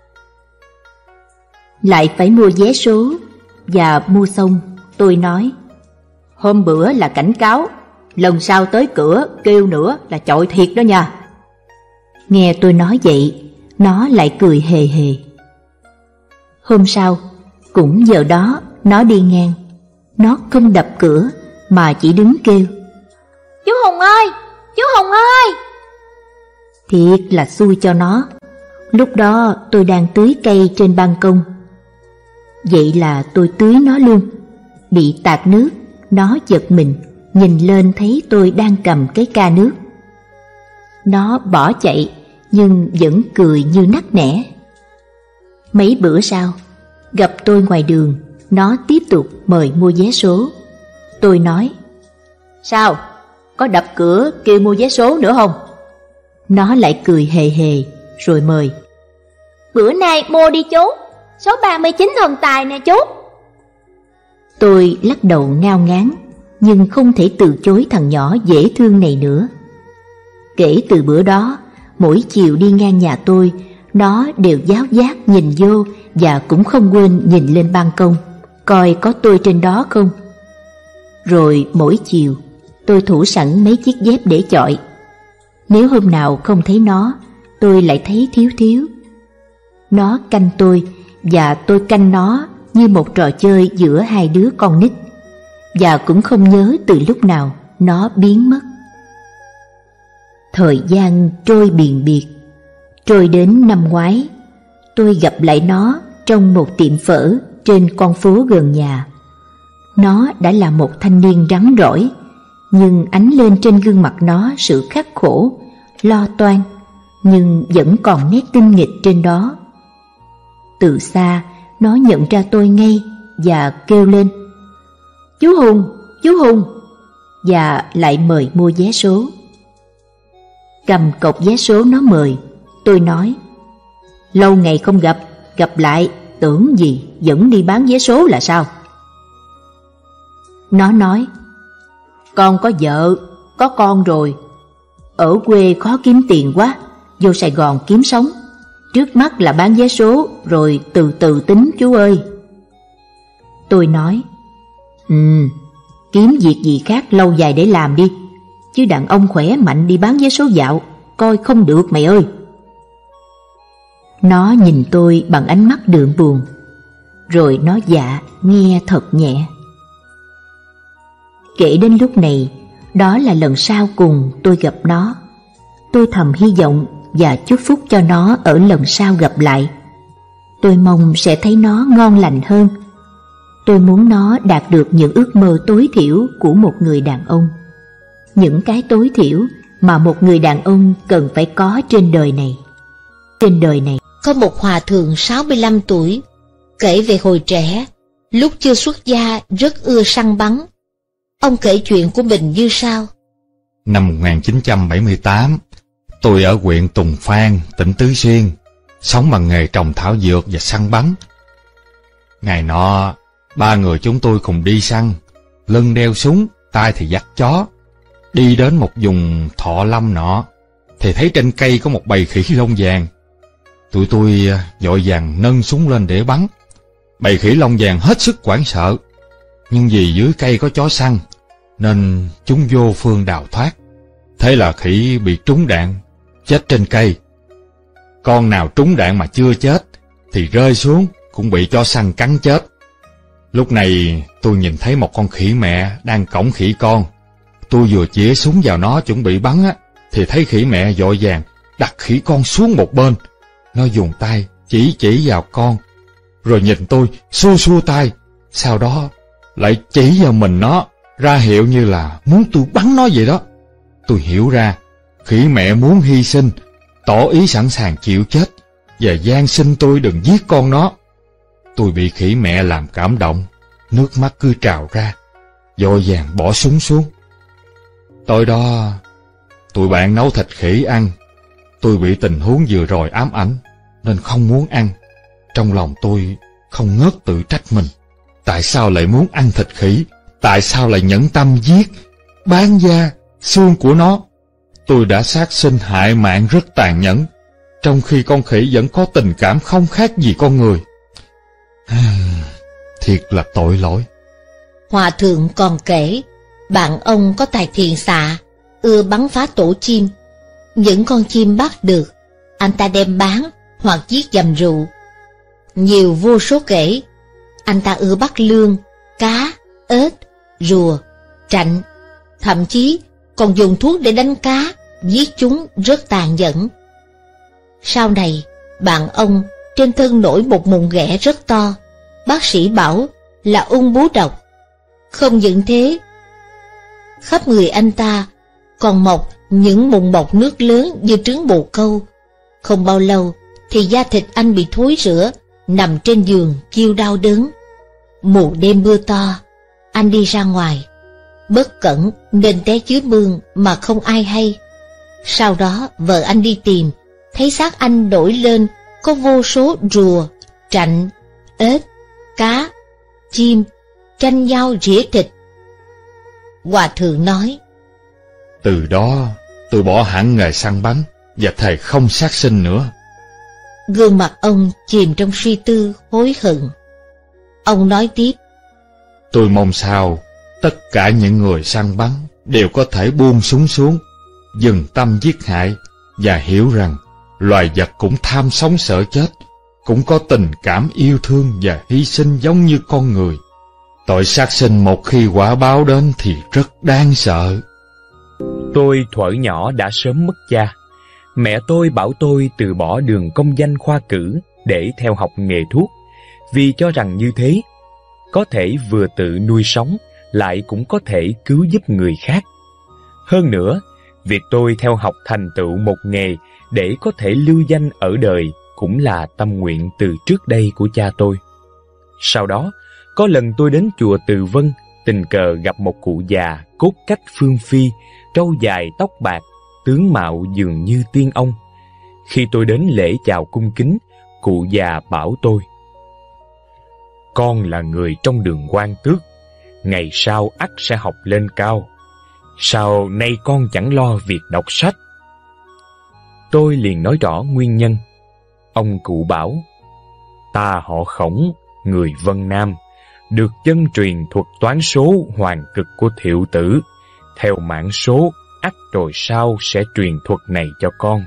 Lại phải mua vé số, và mua xong tôi nói: "Hôm bữa là cảnh cáo, lần sau tới cửa kêu nữa là chọi thiệt đó nha." Nghe tôi nói vậy, nó lại cười hề hề. Hôm sau, cũng giờ đó nó đi ngang. Nó không đập cửa mà chỉ đứng kêu: "Chú Hùng ơi, chú Hùng ơi." Thiệt là xui cho nó. Lúc đó tôi đang tưới cây trên ban công. Vậy là tôi tưới nó luôn. Bị tạt nước, nó giật mình, nhìn lên thấy tôi đang cầm cái ca nước. Nó bỏ chạy nhưng vẫn cười như nắc nẻ. Mấy bữa sau, gặp tôi ngoài đường, nó tiếp tục mời mua vé số. Tôi nói: "Sao, có đập cửa kêu mua vé số nữa không?" Nó lại cười hề hề rồi mời: "Bữa nay mua đi chú, số ba mươi chín thần tài nè chú." Tôi lắc đầu ngao ngán, nhưng không thể từ chối thằng nhỏ dễ thương này nữa. Kể từ bữa đó, mỗi chiều đi ngang nhà tôi, nó đều giáo giác nhìn vô và cũng không quên nhìn lên ban công, coi có tôi trên đó không. Rồi mỗi chiều, tôi thủ sẵn mấy chiếc dép để chọi. Nếu hôm nào không thấy nó, tôi lại thấy thiếu thiếu. Nó canh tôi và tôi canh nó như một trò chơi giữa hai đứa con nít, và cũng không nhớ từ lúc nào nó biến mất. Thời gian trôi biền biệt. Trôi đến năm ngoái, tôi gặp lại nó trong một tiệm phở trên con phố gần nhà. Nó đã là một thanh niên rắn rỏi, nhưng ánh lên trên gương mặt nó sự khắc khổ, lo toan, nhưng vẫn còn nét tinh nghịch trên đó. Từ xa, nó nhận ra tôi ngay và kêu lên: "Chú Hùng, chú Hùng!" và lại mời mua vé số. Cầm cọc vé số nó mời, tôi nói: "Lâu ngày không gặp, gặp lại tưởng gì vẫn đi bán vé số là sao?" Nó nói: "Con có vợ, có con rồi. Ở quê khó kiếm tiền quá, vô Sài Gòn kiếm sống. Trước mắt là bán vé số rồi từ từ tính chú ơi." Tôi nói: Ừ, kiếm việc gì khác lâu dài để làm đi, chứ đàn ông khỏe mạnh đi bán vé số dạo coi không được mày ơi." Nó nhìn tôi bằng ánh mắt đượm buồn, rồi nó dạ nghe thật nhẹ. Kể đến lúc này, đó là lần sau cùng tôi gặp nó. Tôi thầm hy vọng và chúc phúc cho nó ở lần sau gặp lại. Tôi mong sẽ thấy nó ngon lành hơn. Tôi muốn nó đạt được những ước mơ tối thiểu của một người đàn ông, những cái tối thiểu mà một người đàn ông cần phải có trên đời này. Trên đời này có một hòa thượng sáu mươi lăm tuổi, kể về hồi trẻ, lúc chưa xuất gia rất ưa săn bắn. Ông kể chuyện của mình như sau. Năm một nghìn chín trăm bảy mươi tám, tôi ở huyện Tùng Phan, tỉnh Tứ Xuyên, sống bằng nghề trồng thảo dược và săn bắn. Ngày nọ, ba người chúng tôi cùng đi săn, lưng đeo súng, tay thì dắt chó. Đi đến một vùng thọ lâm nọ, thì thấy trên cây có một bầy khỉ lông vàng. Tụi tôi vội vàng nâng súng lên để bắn. Bầy khỉ lông vàng hết sức hoảng sợ, nhưng vì dưới cây có chó săn, nên chúng vô phương đào thoát. Thế là khỉ bị trúng đạn, chết trên cây. Con nào trúng đạn mà chưa chết, thì rơi xuống cũng bị chó săn cắn chết. Lúc này tôi nhìn thấy một con khỉ mẹ đang cõng khỉ con. Tôi vừa chĩa súng vào nó chuẩn bị bắn á, thì thấy khỉ mẹ vội vàng đặt khỉ con xuống một bên. Nó dùng tay chỉ chỉ vào con, rồi nhìn tôi xua xua tay, sau đó lại chỉ vào mình nó, ra hiệu như là muốn tôi bắn nó vậy đó. Tôi hiểu ra khỉ mẹ muốn hy sinh, tỏ ý sẵn sàng chịu chết và van xin tôi đừng giết con nó. Tôi bị khỉ mẹ làm cảm động, nước mắt cứ trào ra, vội vàng bỏ súng xuống. Tối đó, tụi bạn nấu thịt khỉ ăn. Tôi bị tình huống vừa rồi ám ảnh, nên không muốn ăn. Trong lòng tôi không ngớt tự trách mình. Tại sao lại muốn ăn thịt khỉ? Tại sao lại nhẫn tâm giết, bán da, xương của nó? Tôi đã sát sinh hại mạng rất tàn nhẫn, trong khi con khỉ vẫn có tình cảm không khác gì con người. Thiệt là tội lỗi. Hòa thượng còn kể, bạn ông có tài thiền xạ, ưa bắn phá tổ chim. Những con chim bắt được, anh ta đem bán hoặc giết dầm rượu. Nhiều vô số kể, anh ta ưa bắt lươn, cá, ếch, rùa, trạnh, thậm chí còn dùng thuốc để đánh cá, giết chúng rất tàn nhẫn. Sau này, bạn ông trên thân nổi một mụn ghẻ rất to, bác sĩ bảo là ung bướu độc. Không những thế, khắp người anh ta còn mọc những mụn bọt nước lớn như trứng bồ câu. Không bao lâu thì da thịt anh bị thối rữa, nằm trên giường kêu đau đớn. Mùa đêm mưa to, anh đi ra ngoài, bất cẩn nên té dưới mương mà không ai hay. Sau đó vợ anh đi tìm, thấy xác anh nổi lên có vô số rùa, trạnh, ếch, cá, chim tranh nhau rỉa thịt. Hòa thượng nói, từ đó tôi bỏ hẳn nghề săn bắn và thề không sát sinh nữa. Gương mặt ông chìm trong suy tư hối hận. Ông nói tiếp, tôi mong sao tất cả những người săn bắn đều có thể buông súng xuống, dừng tâm giết hại và hiểu rằng loài vật cũng tham sống sợ chết, cũng có tình cảm yêu thương và hy sinh giống như con người. Tội sát sinh một khi quả báo đến thì rất đáng sợ. Tôi thuở nhỏ đã sớm mất cha. Mẹ tôi bảo tôi từ bỏ đường công danh khoa cử để theo học nghề thuốc. vì cho rằng như thế có thể vừa tự nuôi sống, lại cũng có thể cứu giúp người khác. Hơn nữa, việc tôi theo học thành tựu một nghề để có thể lưu danh ở đời cũng là tâm nguyện từ trước đây của cha tôi. Sau đó, có lần tôi đến chùa Từ Vân, tình cờ gặp một cụ già cốt cách phương phi, râu dài tóc bạc, tướng mạo dường như tiên ông. Khi tôi đến lễ chào cung kính, cụ già bảo tôi: "Con là người trong đường Quan Tước, ngày sau ắt sẽ học lên cao. Sao nay con chẳng lo việc đọc sách?" Tôi liền nói rõ nguyên nhân. Ông cụ bảo: "Ta họ Khổng, người Vân Nam, được chân truyền thuật toán số hoàn cực của Thiệu Tử. Theo mãn số, ắt rồi sau sẽ truyền thuật này cho con."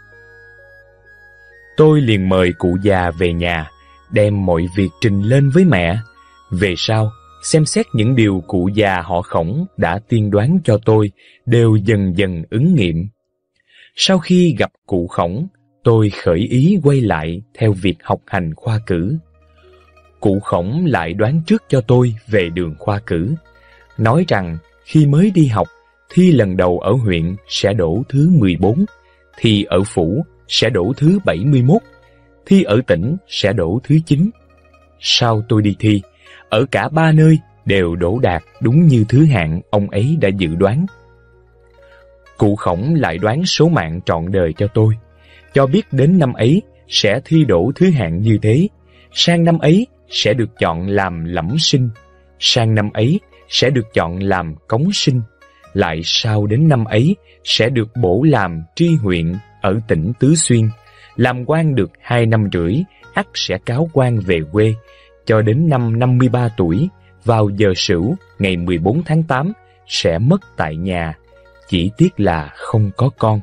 Tôi liền mời cụ già về nhà, đem mọi việc trình lên với mẹ. Về sau, xem xét những điều cụ già họ Khổng đã tiên đoán cho tôi đều dần dần ứng nghiệm. Sau khi gặp cụ Khổng, tôi khởi ý quay lại theo việc học hành khoa cử. Cụ Khổng lại đoán trước cho tôi về đường khoa cử, nói rằng khi mới đi học, thi lần đầu ở huyện sẽ đỗ thứ mười bốn, thi ở phủ sẽ đỗ thứ bảy mươi mốt, thi ở tỉnh sẽ đỗ thứ chín. Sau tôi đi thi, ở cả ba nơi đều đỗ đạt đúng như thứ hạng ông ấy đã dự đoán. Cụ Khổng lại đoán số mạng trọn đời cho tôi, cho biết đến năm ấy sẽ thi đỗ thứ hạng như thế, sang năm ấy sẽ được chọn làm lẫm sinh, sang năm ấy sẽ được chọn làm cống sinh, lại sau đến năm ấy sẽ được bổ làm tri huyện ở tỉnh Tứ Xuyên, làm quan được hai năm rưỡi, ắt sẽ cáo quan về quê, cho đến năm năm mươi ba tuổi, vào giờ Sửu ngày mười bốn tháng tám sẽ mất tại nhà, chỉ tiếc là không có con.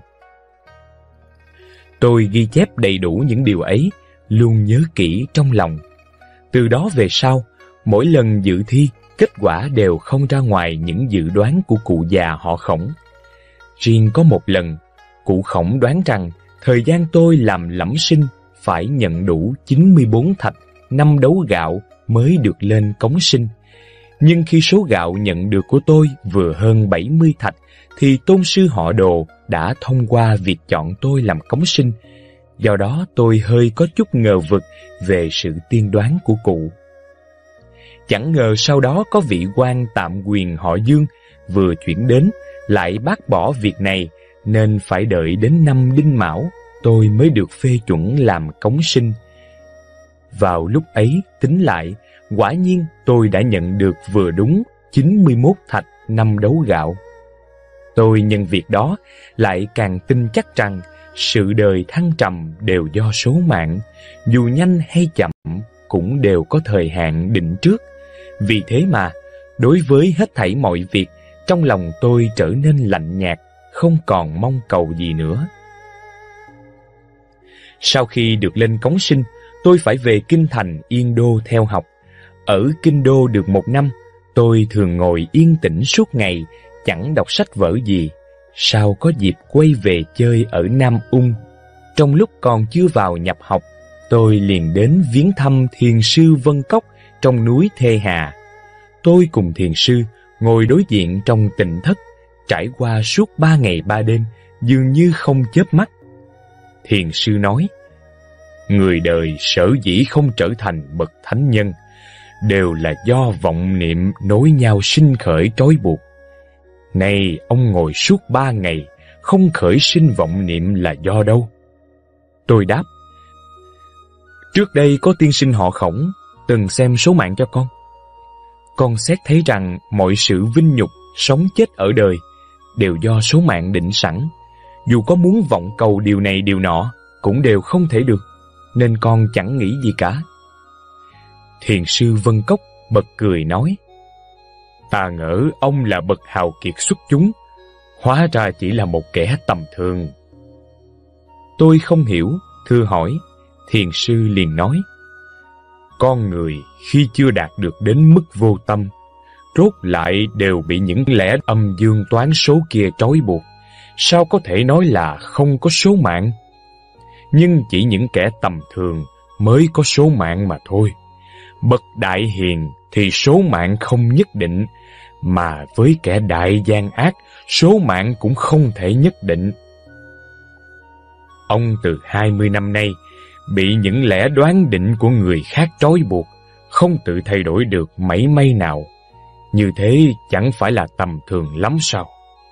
Tôi ghi chép đầy đủ những điều ấy, luôn nhớ kỹ trong lòng. Từ đó về sau, mỗi lần dự thi, kết quả đều không ra ngoài những dự đoán của cụ già họ Khổng. Riêng có một lần, cụ Khổng đoán rằng thời gian tôi làm lẫm sinh phải nhận đủ chín mươi bốn thạch, năm đấu gạo mới được lên cống sinh. Nhưng khi số gạo nhận được của tôi vừa hơn bảy mươi thạch, thì tôn sư họ Đồ đã thông qua việc chọn tôi làm cống sinh. Do đó tôi hơi có chút ngờ vực về sự tiên đoán của cụ. Chẳng ngờ sau đó có vị quan tạm quyền họ Dương vừa chuyển đến, lại bác bỏ việc này, nên phải đợi đến năm Đinh Mão tôi mới được phê chuẩn làm cống sinh. Vào lúc ấy tính lại, quả nhiên tôi đã nhận được vừa đúng chín mươi mốt thạch, năm đấu gạo. Tôi nhân việc đó lại càng tin chắc rằng sự đời thăng trầm đều do số mạng, dù nhanh hay chậm cũng đều có thời hạn định trước. Vì thế mà, đối với hết thảy mọi việc, trong lòng tôi trở nên lạnh nhạt, không còn mong cầu gì nữa. Sau khi được lên cống sinh, tôi phải về Kinh Thành Yên Đô theo học. Ở Kinh Đô được một năm, tôi thường ngồi yên tĩnh suốt ngày, chẳng đọc sách vở gì. Sau có dịp quay về chơi ở Nam Ung, trong lúc còn chưa vào nhập học, tôi liền đến viếng thăm thiền sư Vân Cốc trong núi Thê Hà. Tôi cùng thiền sư ngồi đối diện trong tịnh thất, trải qua suốt ba ngày ba đêm, dường như không chớp mắt. Thiền sư nói: "Người đời sở dĩ không trở thành bậc thánh nhân, đều là do vọng niệm nối nhau sinh khởi trói buộc. Này ông ngồi suốt ba ngày, không khởi sinh vọng niệm là do đâu?" Tôi đáp: "Trước đây có tiên sinh họ Khổng từng xem số mạng cho con. Con xét thấy rằng mọi sự vinh nhục, sống chết ở đời đều do số mạng định sẵn. Dù có muốn vọng cầu điều này điều nọ, cũng đều không thể được, nên con chẳng nghĩ gì cả." Thiền sư Vân Cốc bật cười nói: "Ta ngỡ ông là bậc hào kiệt xuất chúng, hóa ra chỉ là một kẻ tầm thường." Tôi không hiểu, thưa hỏi. Thiền sư liền nói: "Con người khi chưa đạt được đến mức vô tâm, rốt lại đều bị những lẽ âm dương toán số kia trói buộc. Sao có thể nói là không có số mạng? Nhưng chỉ những kẻ tầm thường mới có số mạng mà thôi. Bậc đại hiền thì số mạng không nhất định, mà với kẻ đại gian ác, số mạng cũng không thể nhất định. Ông từ hai mươi năm nay bị những lẽ đoán định của người khác trói buộc, không tự thay đổi được mảy may nào. Như thế chẳng phải là tầm thường lắm sao?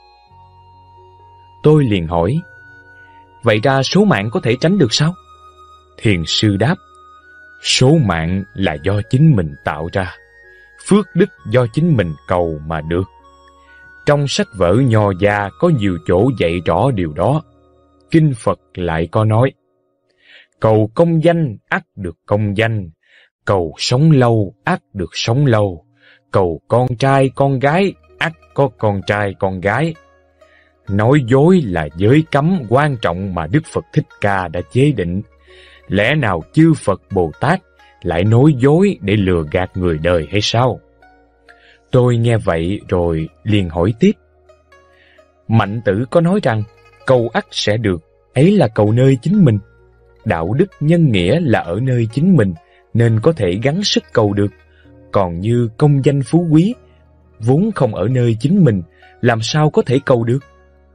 Tôi liền hỏi, vậy ra số mạng có thể tránh được sao? Thiền sư đáp, số mạng là do chính mình tạo ra, phước đức do chính mình cầu mà được. Trong sách vở Nho gia có nhiều chỗ dạy rõ điều đó. Kinh Phật lại có nói, cầu công danh ắt được công danh, cầu sống lâu ắt được sống lâu, cầu con trai con gái ắt có con trai con gái. Nói dối là giới cấm quan trọng mà Đức Phật Thích Ca đã chế định. Lẽ nào chư Phật Bồ Tát lại nói dối để lừa gạt người đời hay sao? Tôi nghe vậy rồi liền hỏi tiếp. Mạnh Tử có nói rằng cầu ắt sẽ được, ấy là cầu nơi chính mình. Đạo đức nhân nghĩa là ở nơi chính mình, nên có thể gắng sức cầu được. Còn như công danh phú quý, vốn không ở nơi chính mình, làm sao có thể cầu được?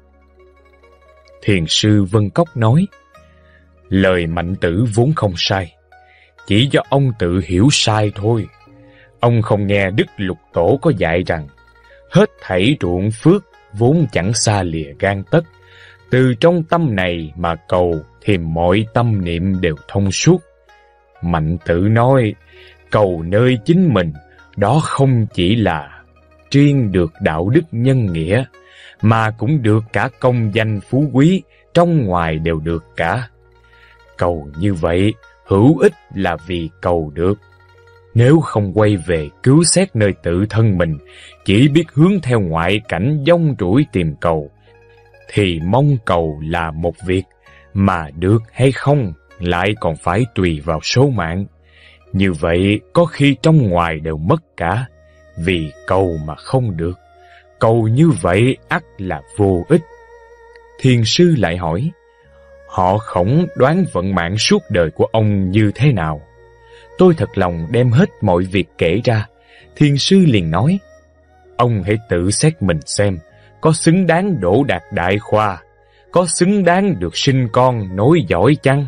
Thiền sư Vân Cốc nói, lời Mạnh Tử vốn không sai, chỉ do ông tự hiểu sai thôi. Ông không nghe Đức Lục Tổ có dạy rằng, hết thảy ruộng phước vốn chẳng xa lìa gan tấc, từ trong tâm này mà cầu thì mọi tâm niệm đều thông suốt. Mạnh Tử nói, cầu nơi chính mình, đó không chỉ là riêng được đạo đức nhân nghĩa, mà cũng được cả công danh phú quý, trong ngoài đều được cả. Cầu như vậy, hữu ích là vì cầu được. Nếu không quay về cứu xét nơi tự thân mình, chỉ biết hướng theo ngoại cảnh dông trũi tìm cầu, thì mong cầu là một việc, mà được hay không lại còn phải tùy vào số mạng. Như vậy có khi trong ngoài đều mất cả, vì cầu mà không được. Cầu như vậy ắt là vô ích. Thiền sư lại hỏi, họ Khổng đoán vận mạng suốt đời của ông như thế nào? Tôi thật lòng đem hết mọi việc kể ra. Thiền sư liền nói, ông hãy tự xét mình xem, có xứng đáng đỗ đạt đại khoa, có xứng đáng được sinh con nối dõi chăng?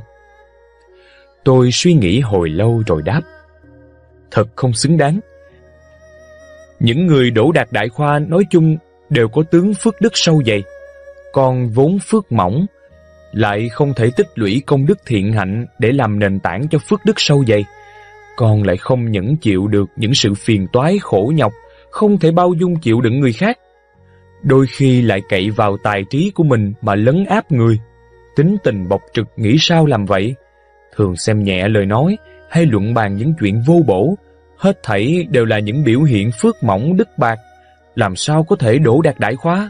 Tôi suy nghĩ hồi lâu rồi đáp, thật không xứng đáng. Những người đỗ đạt đại khoa nói chung đều có tướng phước đức sâu dày, còn vốn phước mỏng, lại không thể tích lũy công đức thiện hạnh để làm nền tảng cho phước đức sâu dày, còn lại không nhẫn chịu được những sự phiền toái khổ nhọc, không thể bao dung chịu đựng người khác. Đôi khi lại cậy vào tài trí của mình mà lấn áp người, tính tình bộc trực nghĩ sao làm vậy, thường xem nhẹ lời nói hay luận bàn những chuyện vô bổ, hết thảy đều là những biểu hiện phước mỏng đức bạc, làm sao có thể đỗ đạt đại khoa.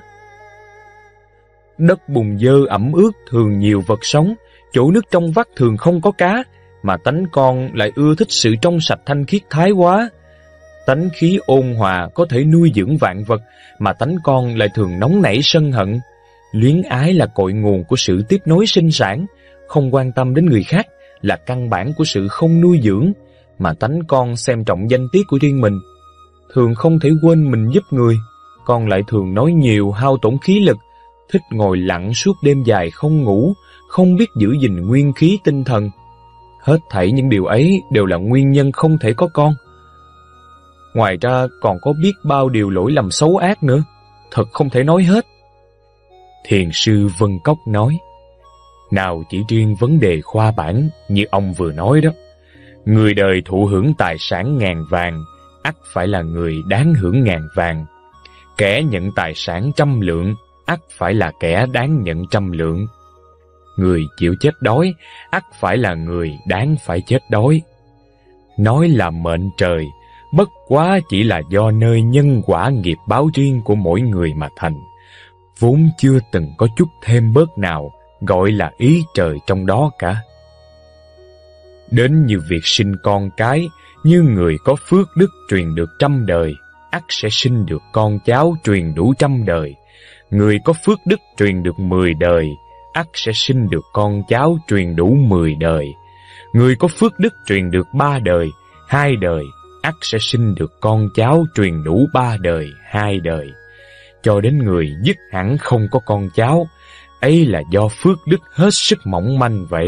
Đất bùn dơ ẩm ướt thường nhiều vật sống, chỗ nước trong vắt thường không có cá, mà tánh con lại ưa thích sự trong sạch thanh khiết thái quá. Tánh khí ôn hòa có thể nuôi dưỡng vạn vật, mà tánh con lại thường nóng nảy sân hận. Luyến ái là cội nguồn của sự tiếp nối sinh sản, không quan tâm đến người khác là căn bản của sự không nuôi dưỡng, mà tánh con xem trọng danh tiết của riêng mình. Thường không thể quên mình giúp người, con lại thường nói nhiều hao tổn khí lực, thích ngồi lặng suốt đêm dài không ngủ, không biết giữ gìn nguyên khí tinh thần. Hết thảy những điều ấy đều là nguyên nhân không thể có con. Ngoài ra còn có biết bao điều lỗi lầm xấu ác nữa, thật không thể nói hết. Thiền sư Vân Cốc nói, nào chỉ riêng vấn đề khoa bản như ông vừa nói đó, người đời thụ hưởng tài sản ngàn vàng, ắt phải là người đáng hưởng ngàn vàng. Kẻ nhận tài sản trăm lượng, ắt phải là kẻ đáng nhận trăm lượng. Người chịu chết đói, ắt phải là người đáng phải chết đói. Nói là mệnh trời, bất quá chỉ là do nơi nhân quả nghiệp báo riêng của mỗi người mà thành, vốn chưa từng có chút thêm bớt nào gọi là ý trời trong đó cả. Đến như việc sinh con cái, như người có phước đức truyền được trăm đời, ắt sẽ sinh được con cháu truyền đủ trăm đời. Người có phước đức truyền được mười đời, ắt sẽ sinh được con cháu truyền đủ mười đời. Người có phước đức truyền được ba đời, Hai đời, ắt sẽ sinh được con cháu truyền đủ ba đời, hai đời. Cho đến người dứt hẳn không có con cháu, ấy là do phước đức hết sức mỏng manh vậy.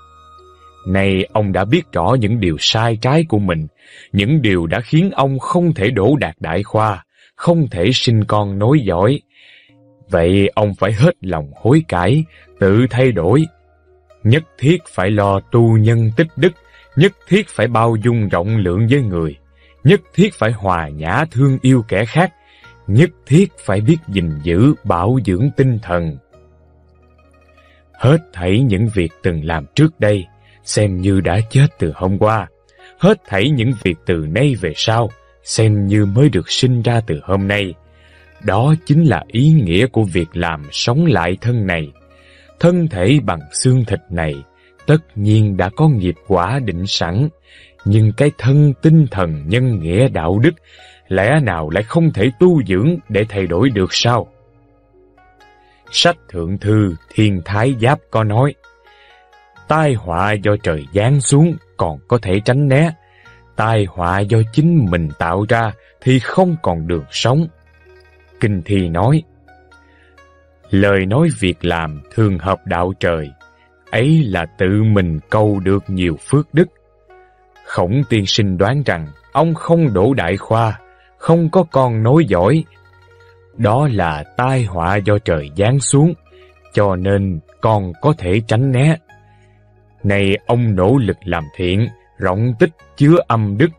Nay ông đã biết rõ những điều sai trái của mình, những điều đã khiến ông không thể đỗ đạt đại khoa, không thể sinh con nối dõi. Vậy ông phải hết lòng hối cải, tự thay đổi. Nhất thiết phải lo tu nhân tích đức, nhất thiết phải bao dung rộng lượng với người, nhất thiết phải hòa nhã thương yêu kẻ khác, nhất thiết phải biết gìn giữ bảo dưỡng tinh thần. Hết thảy những việc từng làm trước đây xem như đã chết từ hôm qua, hết thảy những việc từ nay về sau xem như mới được sinh ra từ hôm nay. Đó chính là ý nghĩa của việc làm sống lại thân này. Thân thể bằng xương thịt này tất nhiên đã có nghiệp quả định sẵn, nhưng cái thân tinh thần nhân nghĩa đạo đức lẽ nào lại không thể tu dưỡng để thay đổi được sao? Sách Thượng Thư Thiên Thái Giáp có nói, tai họa do trời giáng xuống còn có thể tránh né, tai họa do chính mình tạo ra thì không còn đường sống. Kinh Thi nói, lời nói việc làm thường hợp đạo trời, ấy là tự mình cầu được nhiều phước đức. Khổng tiên sinh đoán rằng ông không đỗ đại khoa, không có con nối dõi. Đó là tai họa do trời giáng xuống, cho nên con có thể tránh né. Này ông nỗ lực làm thiện, rộng tích chứa âm đức.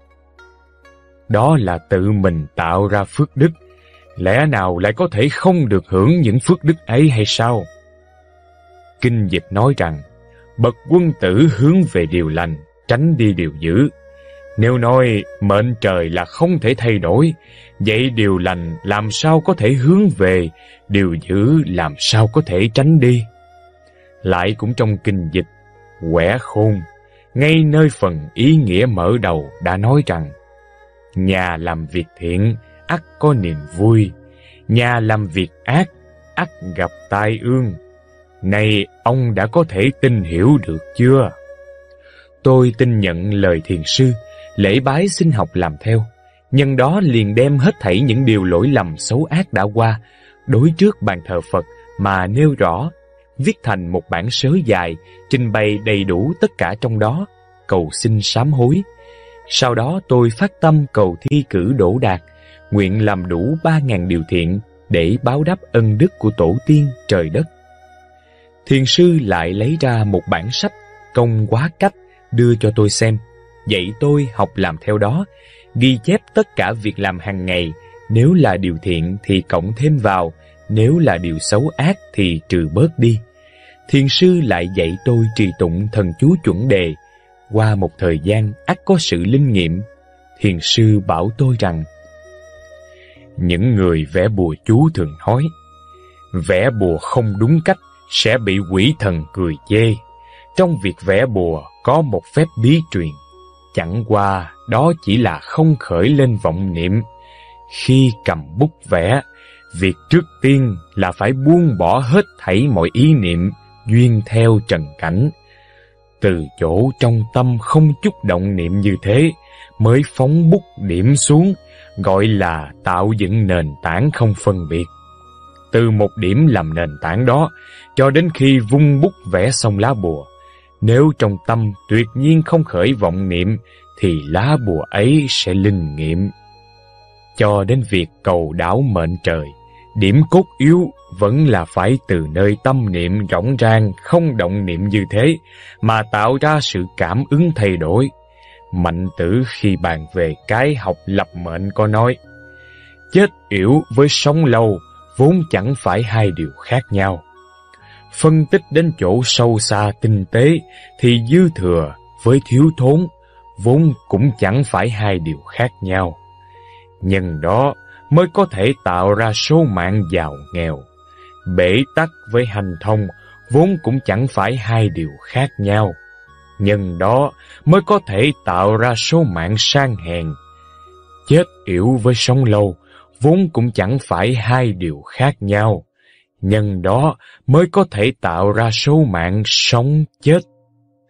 Đó là tự mình tạo ra phước đức, lẽ nào lại có thể không được hưởng những phước đức ấy hay sao? Kinh Dịch nói rằng, bậc quân tử hướng về điều lành, tránh đi điều dữ. Nếu nói mệnh trời là không thể thay đổi, vậy điều lành làm sao có thể hướng về, điều dữ làm sao có thể tránh đi? Lại cũng trong Kinh Dịch, Quẻ Khôn, ngay nơi phần ý nghĩa mở đầu đã nói rằng, nhà làm việc thiện, ắt có niềm vui, nhà làm việc ác, ắt gặp tai ương. Này ông đã có thể tin hiểu được chưa? Tôi tin nhận lời thiền sư, lễ bái xin học làm theo. Nhân đó liền đem hết thảy những điều lỗi lầm xấu ác đã qua, đối trước bàn thờ Phật mà nêu rõ, viết thành một bản sớ dài, trình bày đầy đủ tất cả trong đó, cầu xin sám hối. Sau đó tôi phát tâm cầu thi cử đỗ đạt, nguyện làm đủ ba ngàn điều thiện để báo đáp ân đức của tổ tiên trời đất. Thiền sư lại lấy ra một bản sách Công Quá Cách đưa cho tôi xem, dạy tôi học làm theo đó, ghi chép tất cả việc làm hàng ngày, nếu là điều thiện thì cộng thêm vào, nếu là điều xấu ác thì trừ bớt đi. Thiền sư lại dạy tôi trì tụng thần chú chuẩn đề, qua một thời gian ắt có sự linh nghiệm. Thiền sư bảo tôi rằng, những người vẽ bùa chú thường nói, vẽ bùa không đúng cách sẽ bị quỷ thần cười chê. Trong việc vẽ bùa có một phép bí truyền, chẳng qua đó chỉ là không khởi lên vọng niệm. Khi cầm bút vẽ, việc trước tiên là phải buông bỏ hết thảy mọi ý niệm duyên theo trần cảnh. Từ chỗ trong tâm không chút động niệm như thế, mới phóng bút điểm xuống, gọi là tạo dựng nền tảng không phân biệt. Từ một điểm làm nền tảng đó, cho đến khi vung bút vẽ xong lá bùa, nếu trong tâm tuyệt nhiên không khởi vọng niệm, thì lá bùa ấy sẽ linh nghiệm. Cho đến việc cầu đảo mệnh trời, điểm cốt yếu vẫn là phải từ nơi tâm niệm rỗng rang, không động niệm như thế, mà tạo ra sự cảm ứng thay đổi. Mạnh Tử khi bàn về cái học lập mệnh có nói, chết yểu với sống lâu vốn chẳng phải hai điều khác nhau. Phân tích đến chỗ sâu xa tinh tế thì dư thừa với thiếu thốn vốn cũng chẳng phải hai điều khác nhau. Nhân đó mới có thể tạo ra số mạng giàu nghèo. Bể tắc với hành thông vốn cũng chẳng phải hai điều khác nhau. Nhân đó mới có thể tạo ra số mạng sang hèn. Chết yểu với sống lâu vốn cũng chẳng phải hai điều khác nhau. Nhân đó mới có thể tạo ra số mạng sống chết.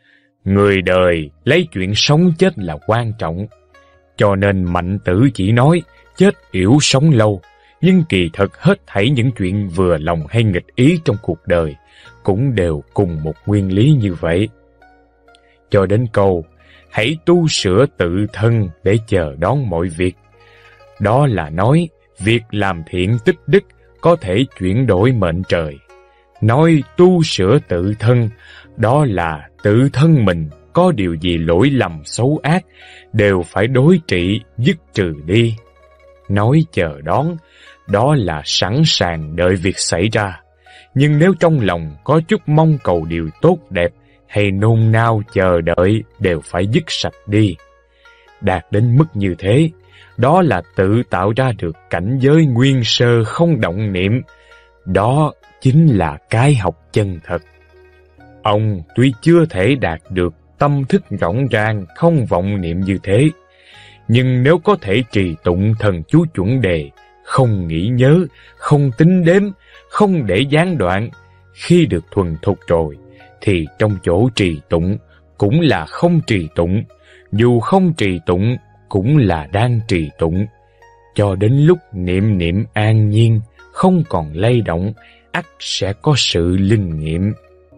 Người đời lấy chuyện sống chết là quan trọng, cho nên Mạnh Tử chỉ nói chết yểu sống lâu, nhưng kỳ thực hết thảy những chuyện vừa lòng hay nghịch ý trong cuộc đời cũng đều cùng một nguyên lý như vậy. Cho đến câu hãy tu sửa tự thân để chờ đón mọi việc, đó là nói việc làm thiện tích đức có thể chuyển đổi mệnh trời. Nói tu sửa tự thân, đó là tự thân mình có điều gì lỗi lầm xấu ác đều phải đối trị dứt trừ đi. Nói chờ đón, đó là sẵn sàng đợi việc xảy ra. Nhưng nếu trong lòng có chút mong cầu điều tốt đẹp hay nôn nao chờ đợi đều phải dứt sạch đi. Đạt đến mức như thế, đó là tự tạo ra được cảnh giới nguyên sơ không động niệm. Đó chính là cái học chân thật. Ông tuy chưa thể đạt được tâm thức rộng ràng không vọng niệm như thế, nhưng nếu có thể trì tụng thần chú chuẩn đề, không nghĩ nhớ, không tính đếm, không để gián đoạn, khi được thuần thục rồi, thì trong chỗ trì tụng cũng là không trì tụng, dù không trì tụng cũng là đang trì tụng, cho đến lúc niệm niệm an nhiên, không còn lay động, ắt sẽ có sự linh nghiệm.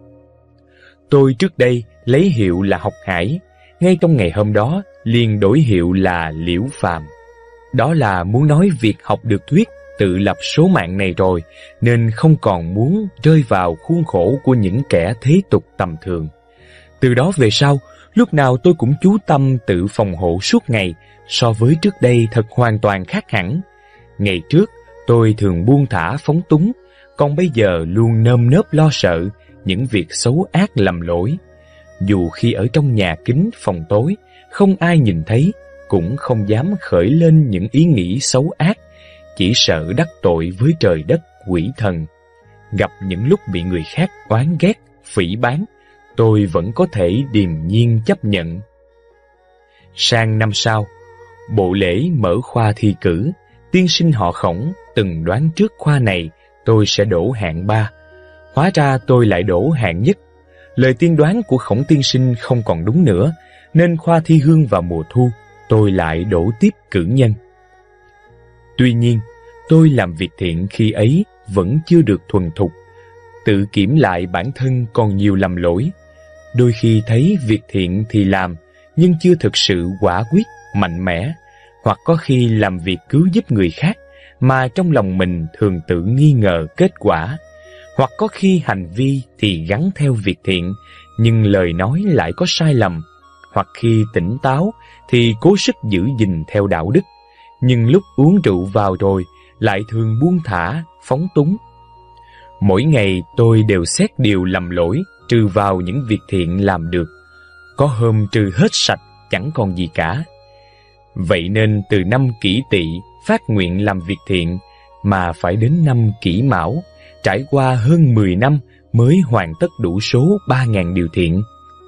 Tôi trước đây lấy hiệu là Học Hải, ngay trong ngày hôm đó liền đổi hiệu là Liễu Phàm. Đó là muốn nói việc học được thuyết tự lập số mạng này rồi, nên không còn muốn rơi vào khuôn khổ của những kẻ thế tục tầm thường. Từ đó về sau, lúc nào tôi cũng chú tâm tự phòng hộ suốt ngày, so với trước đây thật hoàn toàn khác hẳn. Ngày trước, tôi thường buông thả phóng túng, còn bây giờ luôn nơm nớp lo sợ những việc xấu ác lầm lỗi. Dù khi ở trong nhà kính phòng tối, không ai nhìn thấy, cũng không dám khởi lên những ý nghĩ xấu ác, chỉ sợ đắc tội với trời đất quỷ thần. Gặp những lúc bị người khác oán ghét, phỉ báng, tôi vẫn có thể điềm nhiên chấp nhận. Sang năm sau, bộ lễ mở khoa thi cử, tiên sinh họ Khổng từng đoán trước khoa này tôi sẽ đỗ hạng ba. Hóa ra tôi lại đỗ hạng nhất. Lời tiên đoán của Khổng tiên sinh không còn đúng nữa, nên khoa thi hương vào mùa thu, tôi lại đỗ tiếp cử nhân. Tuy nhiên, tôi làm việc thiện khi ấy vẫn chưa được thuần thục. Tự kiểm lại bản thân còn nhiều lầm lỗi. Đôi khi thấy việc thiện thì làm, nhưng chưa thực sự quả quyết, mạnh mẽ. Hoặc có khi làm việc cứu giúp người khác, mà trong lòng mình thường tự nghi ngờ kết quả. Hoặc có khi hành vi thì gắn theo việc thiện, nhưng lời nói lại có sai lầm. Hoặc khi tỉnh táo thì cố sức giữ gìn theo đạo đức, nhưng lúc uống rượu vào rồi lại thường buông thả, phóng túng. Mỗi ngày tôi đều xét điều lầm lỗi, trừ vào những việc thiện làm được. Có hôm trừ hết sạch, chẳng còn gì cả. Vậy nên từ năm Kỷ Tỵ phát nguyện làm việc thiện, mà phải đến năm Kỷ Mão, trải qua hơn mười năm mới hoàn tất đủ số ba nghìn điều thiện.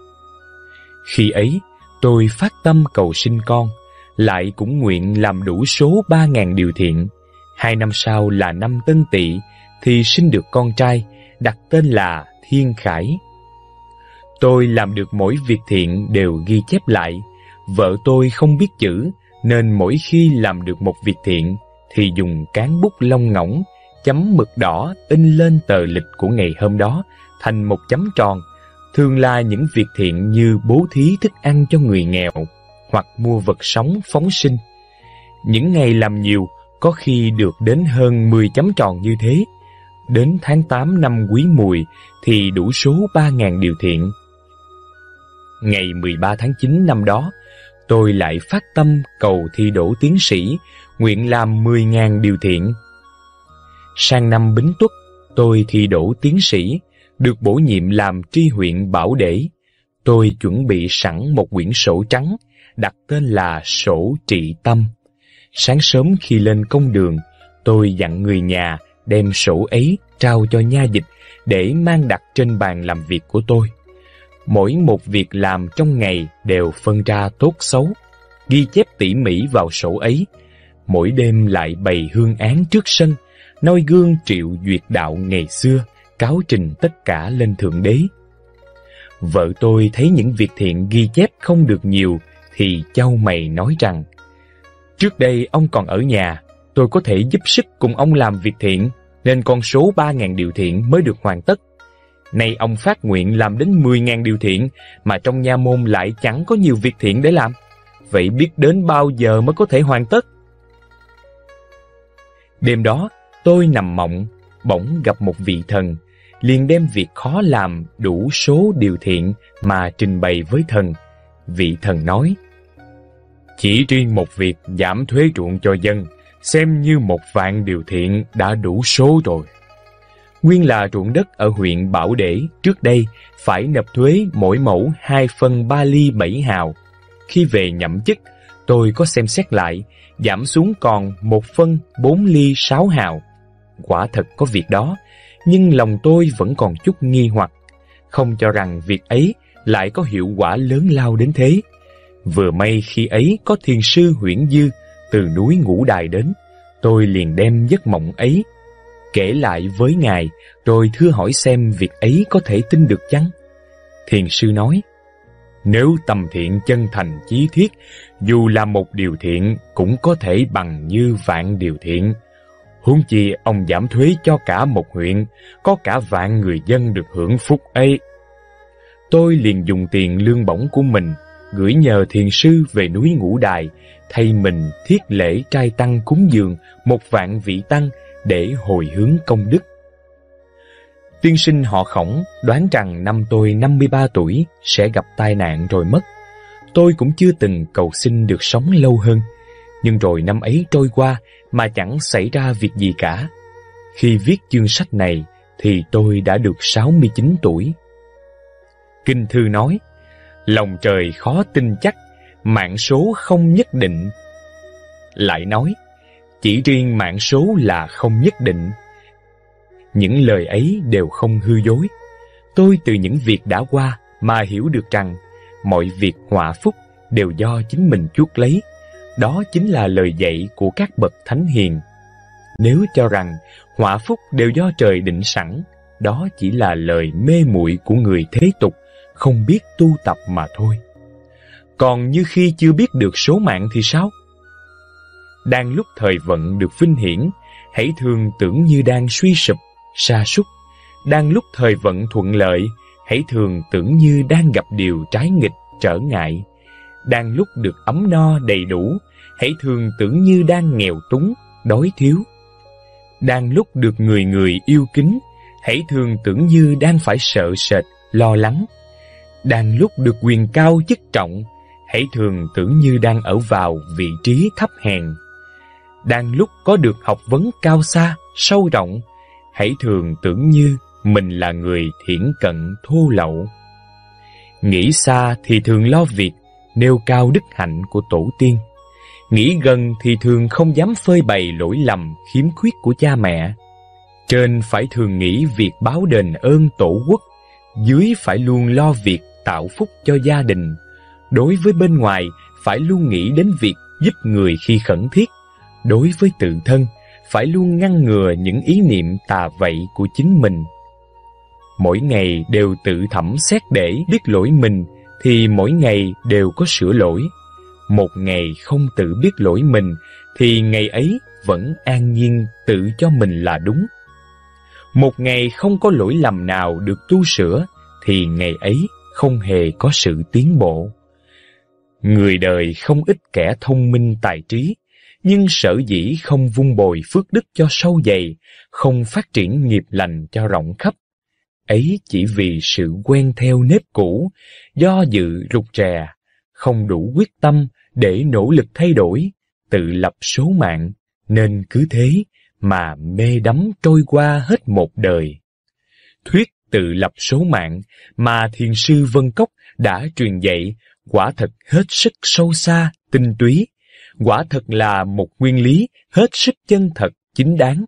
Khi ấy, tôi phát tâm cầu sinh con, lại cũng nguyện làm đủ số ba nghìn điều thiện. Hai năm sau là năm Tân Tỵ, thì sinh được con trai, đặt tên là Thiên Khải. Tôi làm được mỗi việc thiện đều ghi chép lại. Vợ tôi không biết chữ, nên mỗi khi làm được một việc thiện, thì dùng cán bút lông ngỗng, chấm mực đỏ in lên tờ lịch của ngày hôm đó, thành một chấm tròn. Thường là những việc thiện như bố thí thức ăn cho người nghèo, hoặc mua vật sống phóng sinh. Những ngày làm nhiều, có khi được đến hơn mười chấm tròn như thế. Đến tháng tám năm Quý Mùi thì đủ số ba nghìn điều thiện. Ngày mười ba tháng chín năm đó, tôi lại phát tâm cầu thi đỗ tiến sĩ, nguyện làm mười nghìn điều thiện. Sang năm Bính Tuất, tôi thi đỗ tiến sĩ, được bổ nhiệm làm tri huyện Bảo Để. Tôi chuẩn bị sẵn một quyển sổ trắng, đặt tên là sổ trị tâm. Sáng sớm khi lên công đường, tôi dặn người nhà đem sổ ấy trao cho nha dịch để mang đặt trên bàn làm việc của tôi. Mỗi một việc làm trong ngày đều phân ra tốt xấu, ghi chép tỉ mỉ vào sổ ấy. Mỗi đêm lại bày hương án trước sân, noi gương triệu duyệt đạo ngày xưa, cáo trình tất cả lên Thượng Đế. Vợ tôi thấy những việc thiện ghi chép không được nhiều thì chau mày nói rằng: trước đây ông còn ở nhà, tôi có thể giúp sức cùng ông làm việc thiện, nên con số ba ngàn điều thiện mới được hoàn tất. Nay ông phát nguyện làm đến mười ngàn điều thiện, mà trong nha môn lại chẳng có nhiều việc thiện để làm. Vậy biết đến bao giờ mới có thể hoàn tất? Đêm đó, tôi nằm mộng, bỗng gặp một vị thần, liền đem việc khó làm đủ số điều thiện mà trình bày với thần. Vị thần nói: chỉ riêng một việc giảm thuế ruộng cho dân, xem như một vạn điều thiện đã đủ số rồi. Nguyên là ruộng đất ở huyện Bảo Để trước đây phải nộp thuế mỗi mẫu hai phân ba ly bảy hào. Khi về nhậm chức, tôi có xem xét lại, giảm xuống còn một phân bốn ly sáu hào. Quả thật có việc đó, nhưng lòng tôi vẫn còn chút nghi hoặc, không cho rằng việc ấy lại có hiệu quả lớn lao đến thế. Vừa may khi ấy có thiền sư Huyễn Dư từ núi Ngũ Đài đến, tôi liền đem giấc mộng ấy kể lại với ngài, rồi thưa hỏi xem việc ấy có thể tin được chăng. Thiền sư nói: nếu tâm thiện chân thành chí thiết, dù là một điều thiện cũng có thể bằng như vạn điều thiện. Huống chi ông giảm thuế cho cả một huyện, có cả vạn người dân được hưởng phúc ấy. Tôi liền dùng tiền lương bổng của mình gửi nhờ thiền sư về núi Ngũ Đài, thay mình thiết lễ trai tăng cúng dường một vạn vị tăng để hồi hướng công đức. Tiên sinh họ Khổng đoán rằng năm tôi năm mươi ba tuổi sẽ gặp tai nạn rồi mất. Tôi cũng chưa từng cầu xin được sống lâu hơn, nhưng rồi năm ấy trôi qua mà chẳng xảy ra việc gì cả. Khi viết chương sách này thì tôi đã được sáu mươi chín tuổi. Kinh thư nói: lòng trời khó tin chắc, mạng số không nhất định. Lại nói: chỉ riêng mạng số là không nhất định. Những lời ấy đều không hư dối. Tôi từ những việc đã qua mà hiểu được rằng mọi việc họa phúc đều do chính mình chuốc lấy. Đó chính là lời dạy của các bậc thánh hiền. Nếu cho rằng họa phúc đều do trời định sẵn, đó chỉ là lời mê muội của người thế tục, không biết tu tập mà thôi. Còn như khi chưa biết được số mạng thì sao? Đang lúc thời vận được vinh hiển, hãy thường tưởng như đang suy sụp, sa sút. Đang lúc thời vận thuận lợi, hãy thường tưởng như đang gặp điều trái nghịch, trở ngại. Đang lúc được ấm no đầy đủ, hãy thường tưởng như đang nghèo túng, đói thiếu. Đang lúc được người người yêu kính, hãy thường tưởng như đang phải sợ sệt, lo lắng. Đang lúc được quyền cao chức trọng, hãy thường tưởng như đang ở vào vị trí thấp hèn. Đang lúc có được học vấn cao xa, sâu rộng, hãy thường tưởng như mình là người thiển cận thô lậu. Nghĩ xa thì thường lo việc, nêu cao đức hạnh của tổ tiên. Nghĩ gần thì thường không dám phơi bày lỗi lầm, khiếm khuyết của cha mẹ. Trên phải thường nghĩ việc báo đền ơn tổ quốc, dưới phải luôn lo việc tạo phúc cho gia đình. Đối với bên ngoài phải luôn nghĩ đến việc giúp người khi khẩn thiết. Đối với tự thân phải luôn ngăn ngừa những ý niệm tà vậy của chính mình. Mỗi ngày đều tự thẩm xét để biết lỗi mình thì mỗi ngày đều có sửa lỗi. Một ngày không tự biết lỗi mình thì ngày ấy vẫn an nhiên tự cho mình là đúng. Một ngày không có lỗi lầm nào được tu sửa thì ngày ấy không hề có sự tiến bộ. Người đời không ít kẻ thông minh tài trí, nhưng sở dĩ không vun bồi phước đức cho sâu dày, không phát triển nghiệp lành cho rộng khắp, ấy chỉ vì sự quen theo nếp cũ, do dự rụt rè, không đủ quyết tâm để nỗ lực thay đổi, tự lập số mạng, nên cứ thế mà mê đắm trôi qua hết một đời. Thuyết tự lập số mạng mà thiền sư Vân Cốc đã truyền dạy quả thật hết sức sâu xa, tinh túy, quả thật là một nguyên lý hết sức chân thật, chính đáng.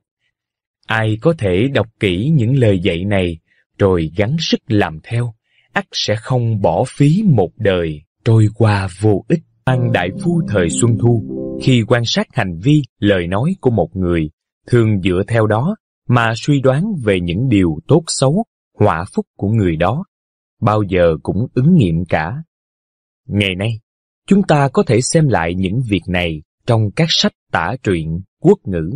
Ai có thể đọc kỹ những lời dạy này rồi gắng sức làm theo, ắt sẽ không bỏ phí một đời trôi qua vô ích. An đại phu thời Xuân Thu, khi quan sát hành vi, lời nói của một người, thường dựa theo đó mà suy đoán về những điều tốt xấu, họa phúc của người đó. bao giờ cũng ứng nghiệm cả. Ngày nay, chúng ta có thể xem lại những việc này trong các sách tả truyện quốc ngữ.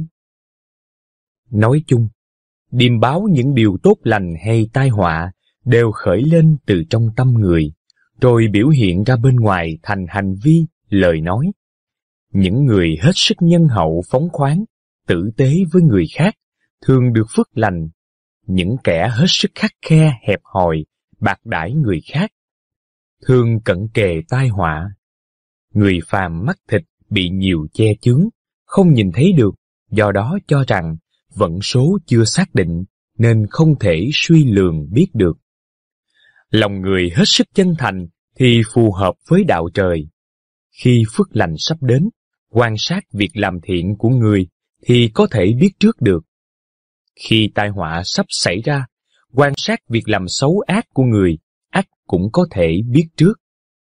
Nói chung, điềm báo những điều tốt lành hay tai họa đều khởi lên từ trong tâm người, rồi biểu hiện ra bên ngoài thành hành vi, lời nói. Những người hết sức nhân hậu phóng khoáng, tử tế với người khác, thường được phước lành. Những kẻ hết sức khắt khe, hẹp hòi, bạc đãi người khác, thường cận kề tai họa. Người phàm mắt thịt bị nhiều che chướng, không nhìn thấy được, do đó cho rằng vận số chưa xác định nên không thể suy lường biết được. Lòng người hết sức chân thành thì phù hợp với đạo trời. Khi phước lành sắp đến, quan sát việc làm thiện của người thì có thể biết trước được. Khi tai họa sắp xảy ra, quan sát việc làm xấu ác của người, ắt cũng có thể biết trước.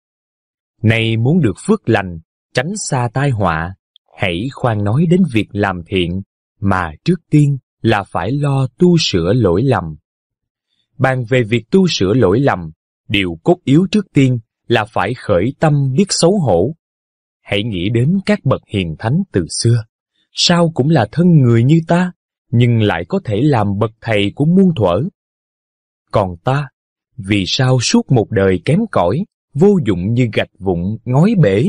Này muốn được phước lành, tránh xa tai họa, hãy khoan nói đến việc làm thiện, mà trước tiên là phải lo tu sửa lỗi lầm. Bàn về việc tu sửa lỗi lầm, điều cốt yếu trước tiên là phải khởi tâm biết xấu hổ. Hãy nghĩ đến các bậc hiền thánh từ xưa, sao cũng là thân người như ta, nhưng lại có thể làm bậc thầy của muôn thuở. Còn ta, vì sao suốt một đời kém cỏi, vô dụng như gạch vụn ngói bể?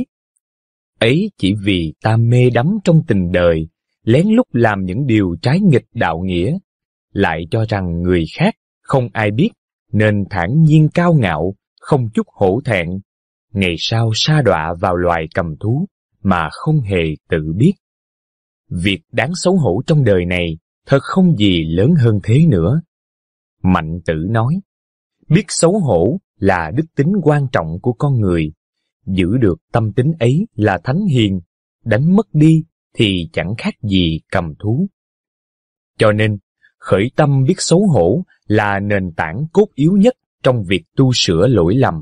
Ấy chỉ vì ta mê đắm trong tình đời, lén lút làm những điều trái nghịch đạo nghĩa, lại cho rằng người khác không ai biết, nên thản nhiên cao ngạo, không chút hổ thẹn, ngày sau sa đọa vào loài cầm thú mà không hề tự biết. Việc đáng xấu hổ trong đời này thật không gì lớn hơn thế nữa. Mạnh Tử nói, biết xấu hổ là đức tính quan trọng của con người, giữ được tâm tính ấy là thánh hiền, đánh mất đi thì chẳng khác gì cầm thú. Cho nên, khởi tâm biết xấu hổ là nền tảng cốt yếu nhất trong việc tu sửa lỗi lầm.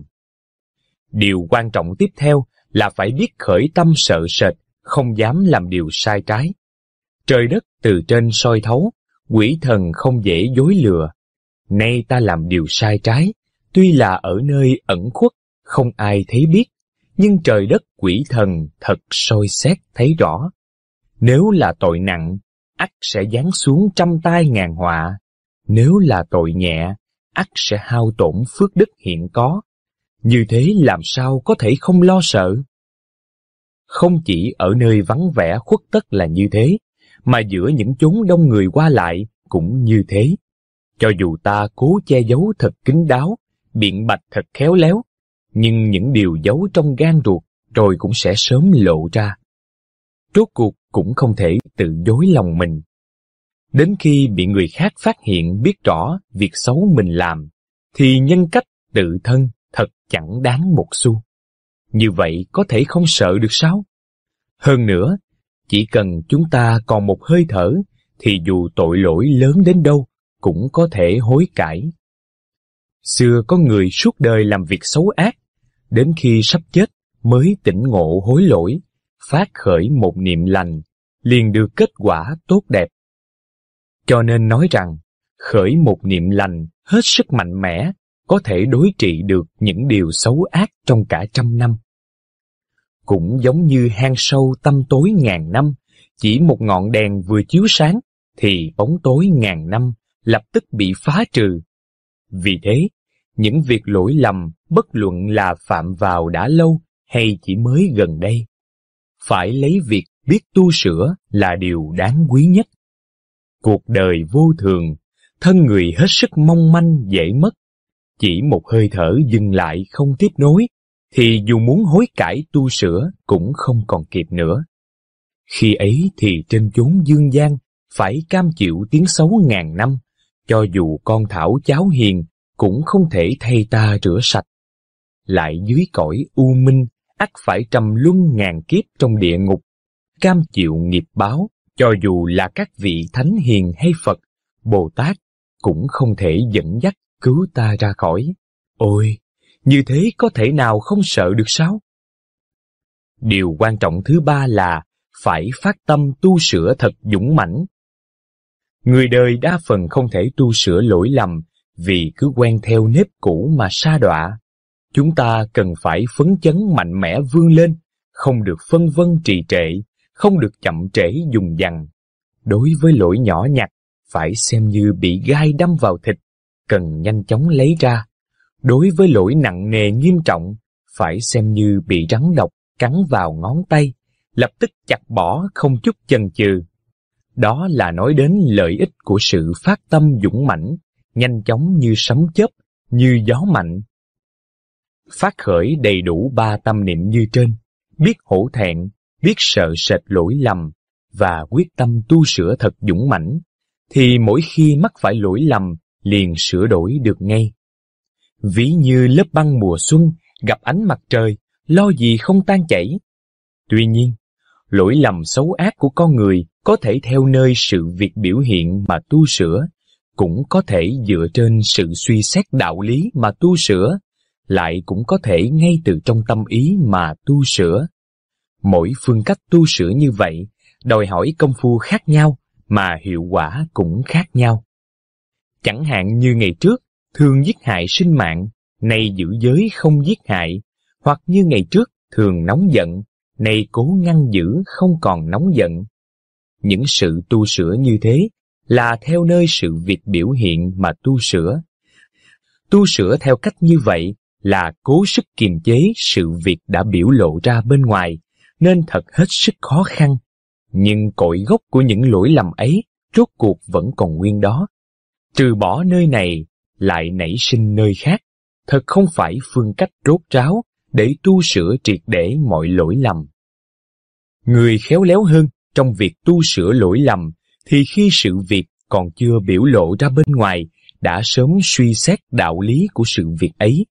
Điều quan trọng tiếp theo là phải biết khởi tâm sợ sệt, không dám làm điều sai trái. Trời đất từ trên soi thấu, quỷ thần không dễ dối lừa. Nay ta làm điều sai trái, tuy là ở nơi ẩn khuất, không ai thấy biết, nhưng trời đất quỷ thần thật soi xét thấy rõ. Nếu là tội nặng, ắt sẽ giáng xuống trăm tai ngàn họa. Nếu là tội nhẹ, ắt sẽ hao tổn phước đức hiện có. Như thế làm sao có thể không lo sợ? Không chỉ ở nơi vắng vẻ khuất tất là như thế, mà giữa những chốn đông người qua lại cũng như thế. Cho dù ta cố che giấu thật kín đáo, biện bạch thật khéo léo, nhưng những điều giấu trong gan ruột rồi cũng sẽ sớm lộ ra. Rốt cuộc cũng không thể tự dối lòng mình. Đến khi bị người khác phát hiện biết rõ việc xấu mình làm, thì nhân cách tự thân thật chẳng đáng một xu. Như vậy có thể không sợ được sao? Hơn nữa, chỉ cần chúng ta còn một hơi thở, thì dù tội lỗi lớn đến đâu, cũng có thể hối cải. Xưa có người suốt đời làm việc xấu ác, đến khi sắp chết mới tỉnh ngộ hối lỗi, phát khởi một niệm lành, liền được kết quả tốt đẹp. Cho nên nói rằng, khởi một niệm lành hết sức mạnh mẽ, có thể đối trị được những điều xấu ác trong cả trăm năm. Cũng giống như hang sâu tăm tối ngàn năm, chỉ một ngọn đèn vừa chiếu sáng, thì bóng tối ngàn năm lập tức bị phá trừ. Vì thế, những việc lỗi lầm bất luận là phạm vào đã lâu hay chỉ mới gần đây, phải lấy việc biết tu sửa là điều đáng quý nhất. Cuộc đời vô thường, thân người hết sức mong manh dễ mất. Chỉ một hơi thở dừng lại không tiếp nối, thì dù muốn hối cải tu sửa cũng không còn kịp nữa. Khi ấy thì trên chốn dương gian phải cam chịu tiếng xấu ngàn năm, cho dù con thảo cháu hiền cũng không thể thay ta rửa sạch. Lại dưới cõi u minh, ắt phải trầm luân ngàn kiếp trong địa ngục, cam chịu nghiệp báo, cho dù là các vị thánh hiền hay Phật, Bồ Tát cũng không thể dẫn dắt cứu ta ra khỏi. Ôi, như thế có thể nào không sợ được sao? Điều quan trọng thứ ba là phải phát tâm tu sửa thật dũng mãnh. Người đời đa phần không thể tu sửa lỗi lầm vì cứ quen theo nếp cũ mà sa đọa. Chúng ta cần phải phấn chấn mạnh mẽ vươn lên, không được phân vân trì trệ, không được chậm trễ dùng dằng. Đối với lỗi nhỏ nhặt, phải xem như bị gai đâm vào thịt, cần nhanh chóng lấy ra. Đối với lỗi nặng nề nghiêm trọng, phải xem như bị rắn độc cắn vào ngón tay, lập tức chặt bỏ không chút chần chừ. Đó là nói đến lợi ích của sự phát tâm dũng mãnh, nhanh chóng như sấm chớp, như gió mạnh. Phát khởi đầy đủ ba tâm niệm như trên, biết hổ thẹn, biết sợ sệt lỗi lầm, và quyết tâm tu sửa thật dũng mãnh, thì mỗi khi mắc phải lỗi lầm, liền sửa đổi được ngay. Ví như lớp băng mùa xuân, gặp ánh mặt trời, lo gì không tan chảy. Tuy nhiên, lỗi lầm xấu ác của con người có thể theo nơi sự việc biểu hiện mà tu sửa, cũng có thể dựa trên sự suy xét đạo lý mà tu sửa, lại cũng có thể ngay từ trong tâm ý mà tu sửa. Mỗi phương cách tu sửa như vậy, đòi hỏi công phu khác nhau, mà hiệu quả cũng khác nhau. Chẳng hạn như ngày trước, thường giết hại sinh mạng, nay giữ giới không giết hại, hoặc như ngày trước, thường nóng giận, nay cố ngăn giữ không còn nóng giận. Những sự tu sửa như thế là theo nơi sự việc biểu hiện mà tu sửa. Tu sửa theo cách như vậy là cố sức kiềm chế sự việc đã biểu lộ ra bên ngoài, nên thật hết sức khó khăn. Nhưng cội gốc của những lỗi lầm ấy rốt cuộc vẫn còn nguyên đó. Trừ bỏ nơi này, lại nảy sinh nơi khác, thật không phải phương cách rốt ráo để tu sửa triệt để mọi lỗi lầm. Người khéo léo hơn trong việc tu sửa lỗi lầm thì khi sự việc còn chưa biểu lộ ra bên ngoài đã sớm suy xét đạo lý của sự việc ấy.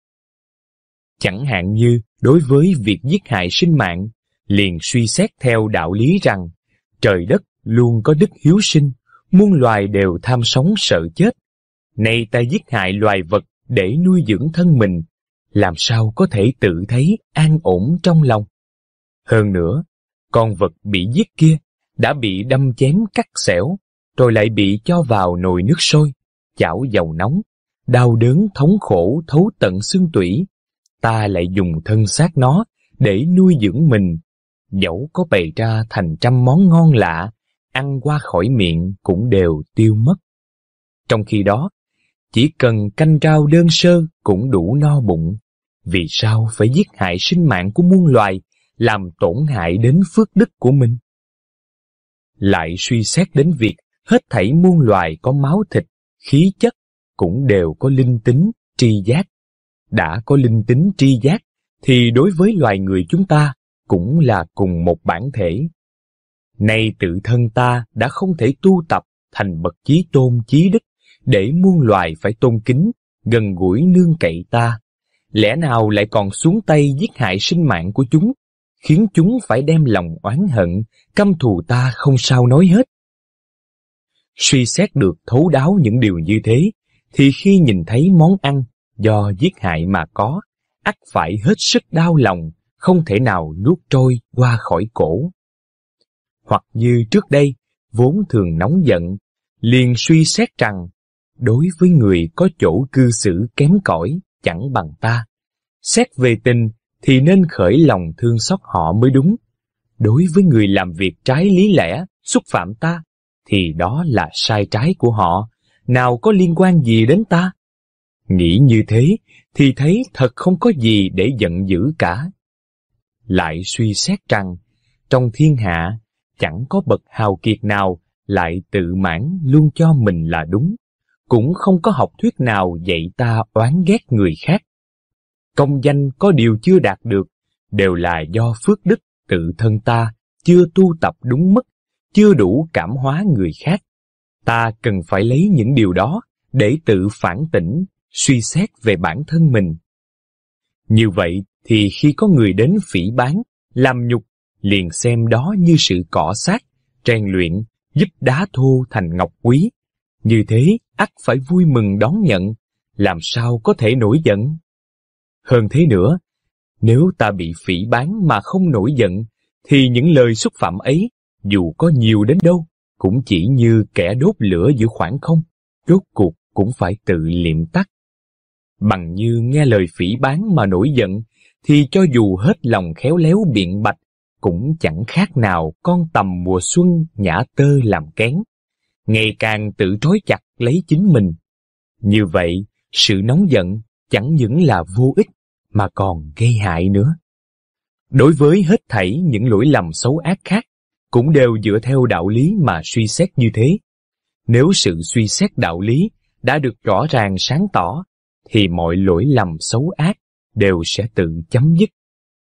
Chẳng hạn như đối với việc giết hại sinh mạng, liền suy xét theo đạo lý rằng trời đất luôn có đức hiếu sinh, muôn loài đều tham sống sợ chết. Nay ta giết hại loài vật để nuôi dưỡng thân mình, làm sao có thể tự thấy an ổn trong lòng. Hơn nữa, con vật bị giết kia đã bị đâm chém cắt xẻo, rồi lại bị cho vào nồi nước sôi, chảo dầu nóng, đau đớn thống khổ thấu tận xương tủy. Ta lại dùng thân xác nó để nuôi dưỡng mình, dẫu có bày ra thành trăm món ngon lạ, ăn qua khỏi miệng cũng đều tiêu mất. Trong khi đó, chỉ cần canh rau đơn sơ cũng đủ no bụng. Vì sao phải giết hại sinh mạng của muôn loài, làm tổn hại đến phước đức của mình? Lại suy xét đến việc hết thảy muôn loài có máu thịt, khí chất, cũng đều có linh tính, tri giác. Đã có linh tính tri giác, thì đối với loài người chúng ta cũng là cùng một bản thể. Nay tự thân ta đã không thể tu tập thành bậc chí tôn chí đức, để muôn loài phải tôn kính, gần gũi nương cậy ta. Lẽ nào lại còn xuống tay giết hại sinh mạng của chúng, khiến chúng phải đem lòng oán hận, căm thù ta không sao nói hết. Suy xét được thấu đáo những điều như thế, thì khi nhìn thấy món ăn do giết hại mà có, ắt phải hết sức đau lòng, không thể nào nuốt trôi qua khỏi cổ. Hoặc như trước đây, vốn thường nóng giận, liền suy xét rằng, đối với người có chỗ cư xử kém cỏi, chẳng bằng ta, xét về tình thì nên khởi lòng thương xót họ mới đúng. Đối với người làm việc trái lý lẽ, xúc phạm ta, thì đó là sai trái của họ, nào có liên quan gì đến ta. Nghĩ như thế thì thấy thật không có gì để giận dữ cả. Lại suy xét rằng, trong thiên hạ chẳng có bậc hào kiệt nào lại tự mãn luôn cho mình là đúng, cũng không có học thuyết nào dạy ta oán ghét người khác. Công danh có điều chưa đạt được, đều là do phước đức tự thân ta chưa tu tập đúng mức, chưa đủ cảm hóa người khác. Ta cần phải lấy những điều đó để tự phản tỉnh, suy xét về bản thân mình. Như vậy thì khi có người đến phỉ báng, làm nhục, liền xem đó như sự cọ xát, rèn luyện, giúp đá thô thành ngọc quý. Như thế, ắt phải vui mừng đón nhận, làm sao có thể nổi giận. Hơn thế nữa, nếu ta bị phỉ báng mà không nổi giận, thì những lời xúc phạm ấy, dù có nhiều đến đâu, cũng chỉ như kẻ đốt lửa giữa khoảng không, rốt cuộc cũng phải tự liệm tắt. Bằng như nghe lời phỉ báng mà nổi giận, thì cho dù hết lòng khéo léo biện bạch, cũng chẳng khác nào con tầm mùa xuân nhả tơ làm kén, ngày càng tự trói chặt lấy chính mình. Như vậy, sự nóng giận chẳng những là vô ích mà còn gây hại nữa. Đối với hết thảy những lỗi lầm xấu ác khác, cũng đều dựa theo đạo lý mà suy xét như thế. Nếu sự suy xét đạo lý đã được rõ ràng sáng tỏ, thì mọi lỗi lầm xấu ác đều sẽ tự chấm dứt.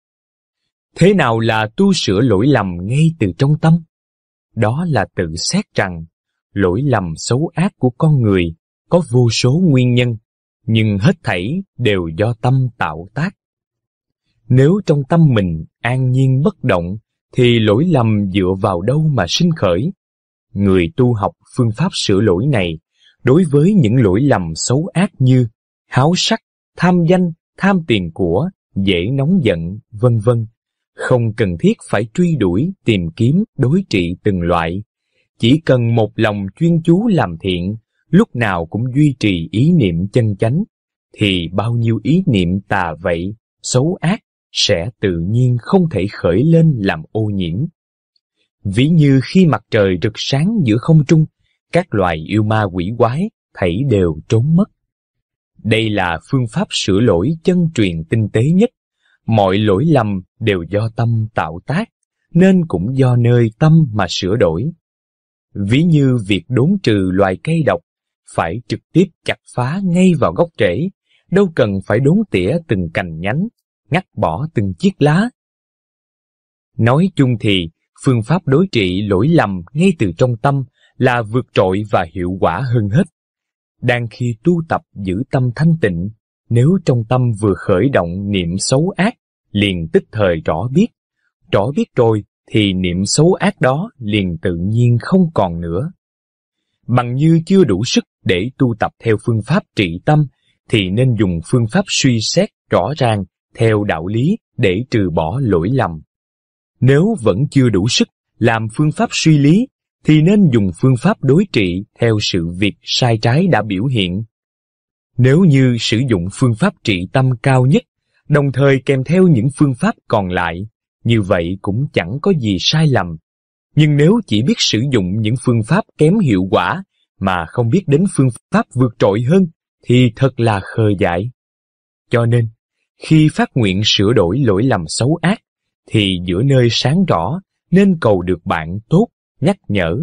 Thế nào là tu sửa lỗi lầm ngay từ trong tâm? Đó là tự xét rằng lỗi lầm xấu ác của con người có vô số nguyên nhân, nhưng hết thảy đều do tâm tạo tác. Nếu trong tâm mình an nhiên bất động, thì lỗi lầm dựa vào đâu mà sinh khởi? Người tu học phương pháp sửa lỗi này, đối với những lỗi lầm xấu ác như háo sắc, tham danh, tham tiền của, dễ nóng giận, vân vân, không cần thiết phải truy đuổi, tìm kiếm, đối trị từng loại. Chỉ cần một lòng chuyên chú làm thiện, lúc nào cũng duy trì ý niệm chân chánh, thì bao nhiêu ý niệm tà vậy, xấu ác sẽ tự nhiên không thể khởi lên làm ô nhiễm. Ví như khi mặt trời rực sáng giữa không trung, các loài yêu ma quỷ quái thảy đều trốn mất. Đây là phương pháp sửa lỗi chân truyền tinh tế nhất. Mọi lỗi lầm đều do tâm tạo tác, nên cũng do nơi tâm mà sửa đổi. Ví như việc đốn trừ loài cây độc, phải trực tiếp chặt phá ngay vào gốc rễ, đâu cần phải đốn tỉa từng cành nhánh, ngắt bỏ từng chiếc lá. Nói chung thì, phương pháp đối trị lỗi lầm ngay từ trong tâm là vượt trội và hiệu quả hơn hết. Đang khi tu tập giữ tâm thanh tịnh, nếu trong tâm vừa khởi động niệm xấu ác, liền tức thời rõ biết. Rõ biết rồi thì niệm xấu ác đó liền tự nhiên không còn nữa. Bằng như chưa đủ sức để tu tập theo phương pháp trị tâm, thì nên dùng phương pháp suy xét rõ ràng theo đạo lý để trừ bỏ lỗi lầm. Nếu vẫn chưa đủ sức làm phương pháp suy lý, thì nên dùng phương pháp đối trị theo sự việc sai trái đã biểu hiện. Nếu như sử dụng phương pháp trị tâm cao nhất, đồng thời kèm theo những phương pháp còn lại, như vậy cũng chẳng có gì sai lầm. Nhưng nếu chỉ biết sử dụng những phương pháp kém hiệu quả, mà không biết đến phương pháp vượt trội hơn, thì thật là khờ dại. Cho nên, khi phát nguyện sửa đổi lỗi lầm xấu ác, thì giữa nơi sáng rõ, nên cầu được bạn tốt, nhắc nhở.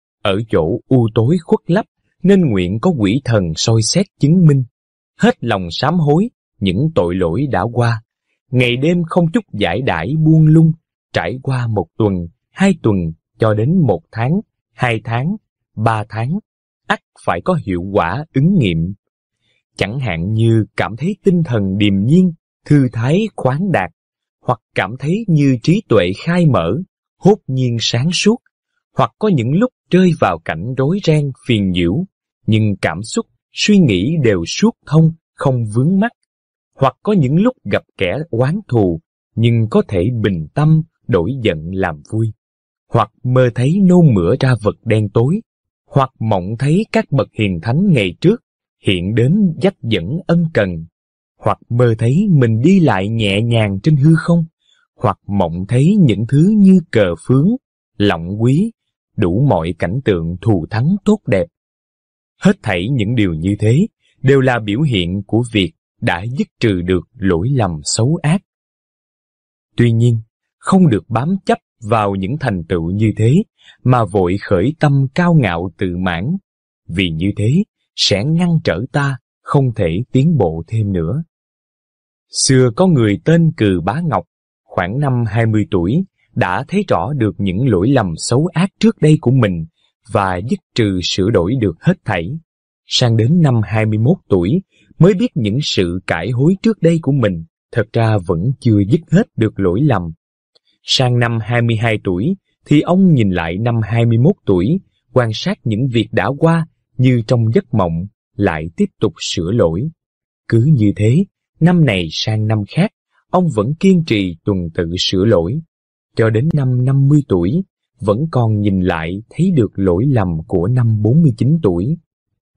Ở chỗ u tối khuất lấp, nên nguyện có quỷ thần soi xét chứng minh. Hết lòng sám hối những tội lỗi đã qua, ngày đêm không chút giải đãi buông lung, trải qua một tuần, hai tuần, cho đến một tháng, hai tháng, ba tháng, ắt phải có hiệu quả ứng nghiệm. Chẳng hạn như cảm thấy tinh thần điềm nhiên, thư thái khoáng đạt, hoặc cảm thấy như trí tuệ khai mở, hốt nhiên sáng suốt, hoặc có những lúc rơi vào cảnh rối ren phiền nhiễu, nhưng cảm xúc, suy nghĩ đều suốt thông, không vướng mắc, hoặc có những lúc gặp kẻ oán thù, nhưng có thể bình tâm, đổi giận làm vui, hoặc mơ thấy nôn mửa ra vật đen tối, hoặc mộng thấy các bậc hiền thánh ngày trước hiện đến dắt dẫn ân cần, hoặc mơ thấy mình đi lại nhẹ nhàng trên hư không, hoặc mộng thấy những thứ như cờ phướng, lọng quý, đủ mọi cảnh tượng thù thắng tốt đẹp. Hết thảy những điều như thế đều là biểu hiện của việc đã dứt trừ được lỗi lầm xấu ác. Tuy nhiên, không được bám chấp vào những thành tựu như thế mà vội khởi tâm cao ngạo tự mãn, vì như thế sẽ ngăn trở ta không thể tiến bộ thêm nữa. Xưa có người tên Cừ Bá Ngọc, khoảng năm hai mươi tuổi, đã thấy rõ được những lỗi lầm xấu ác trước đây của mình và dứt trừ sửa đổi được hết thảy. Sang đến năm hai mươi mốt tuổi mới biết những sự cải hối trước đây của mình thật ra vẫn chưa dứt hết được lỗi lầm. Sang năm hai mươi hai tuổi thì ông nhìn lại năm hai mươi mốt tuổi, quan sát những việc đã qua như trong giấc mộng, lại tiếp tục sửa lỗi. Cứ như thế, năm này sang năm khác, ông vẫn kiên trì tuần tự sửa lỗi. Cho đến năm năm mươi tuổi, vẫn còn nhìn lại thấy được lỗi lầm của năm bốn mươi chín tuổi.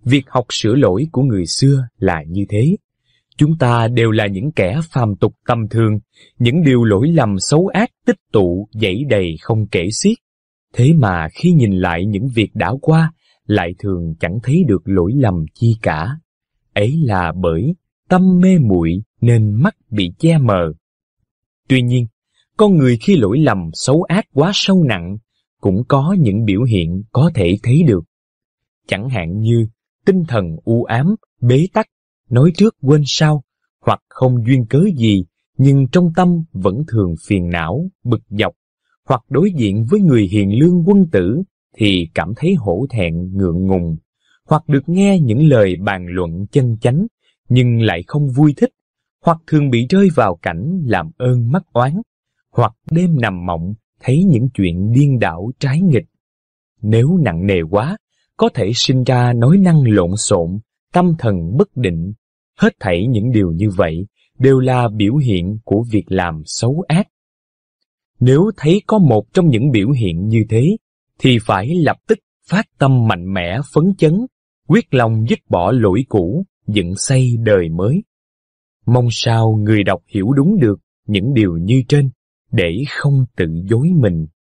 Việc học sửa lỗi của người xưa là như thế. Chúng ta đều là những kẻ phàm tục tầm thường, những điều lỗi lầm xấu ác tích tụ dãy đầy không kể xiết. Thế mà khi nhìn lại những việc đã qua, lại thường chẳng thấy được lỗi lầm chi cả. Ấy là bởi tâm mê muội nên mắt bị che mờ. Tuy nhiên, con người khi lỗi lầm xấu ác quá sâu nặng, cũng có những biểu hiện có thể thấy được. Chẳng hạn như tinh thần u ám, bế tắc, nói trước quên sau, hoặc không duyên cớ gì, nhưng trong tâm vẫn thường phiền não, bực dọc, hoặc đối diện với người hiền lương quân tử thì cảm thấy hổ thẹn ngượng ngùng, hoặc được nghe những lời bàn luận chân chánh nhưng lại không vui thích, hoặc thường bị rơi vào cảnh làm ơn mắc oán, hoặc đêm nằm mộng thấy những chuyện điên đảo trái nghịch. Nếu nặng nề quá, có thể sinh ra nói năng lộn xộn, tâm thần bất định. Hết thảy những điều như vậy đều là biểu hiện của việc làm xấu ác. Nếu thấy có một trong những biểu hiện như thế, thì phải lập tức phát tâm mạnh mẽ phấn chấn, quyết lòng dứt bỏ lỗi cũ, dựng xây đời mới. Mong sao người đọc hiểu đúng được những điều như trên, để không tự dối mình.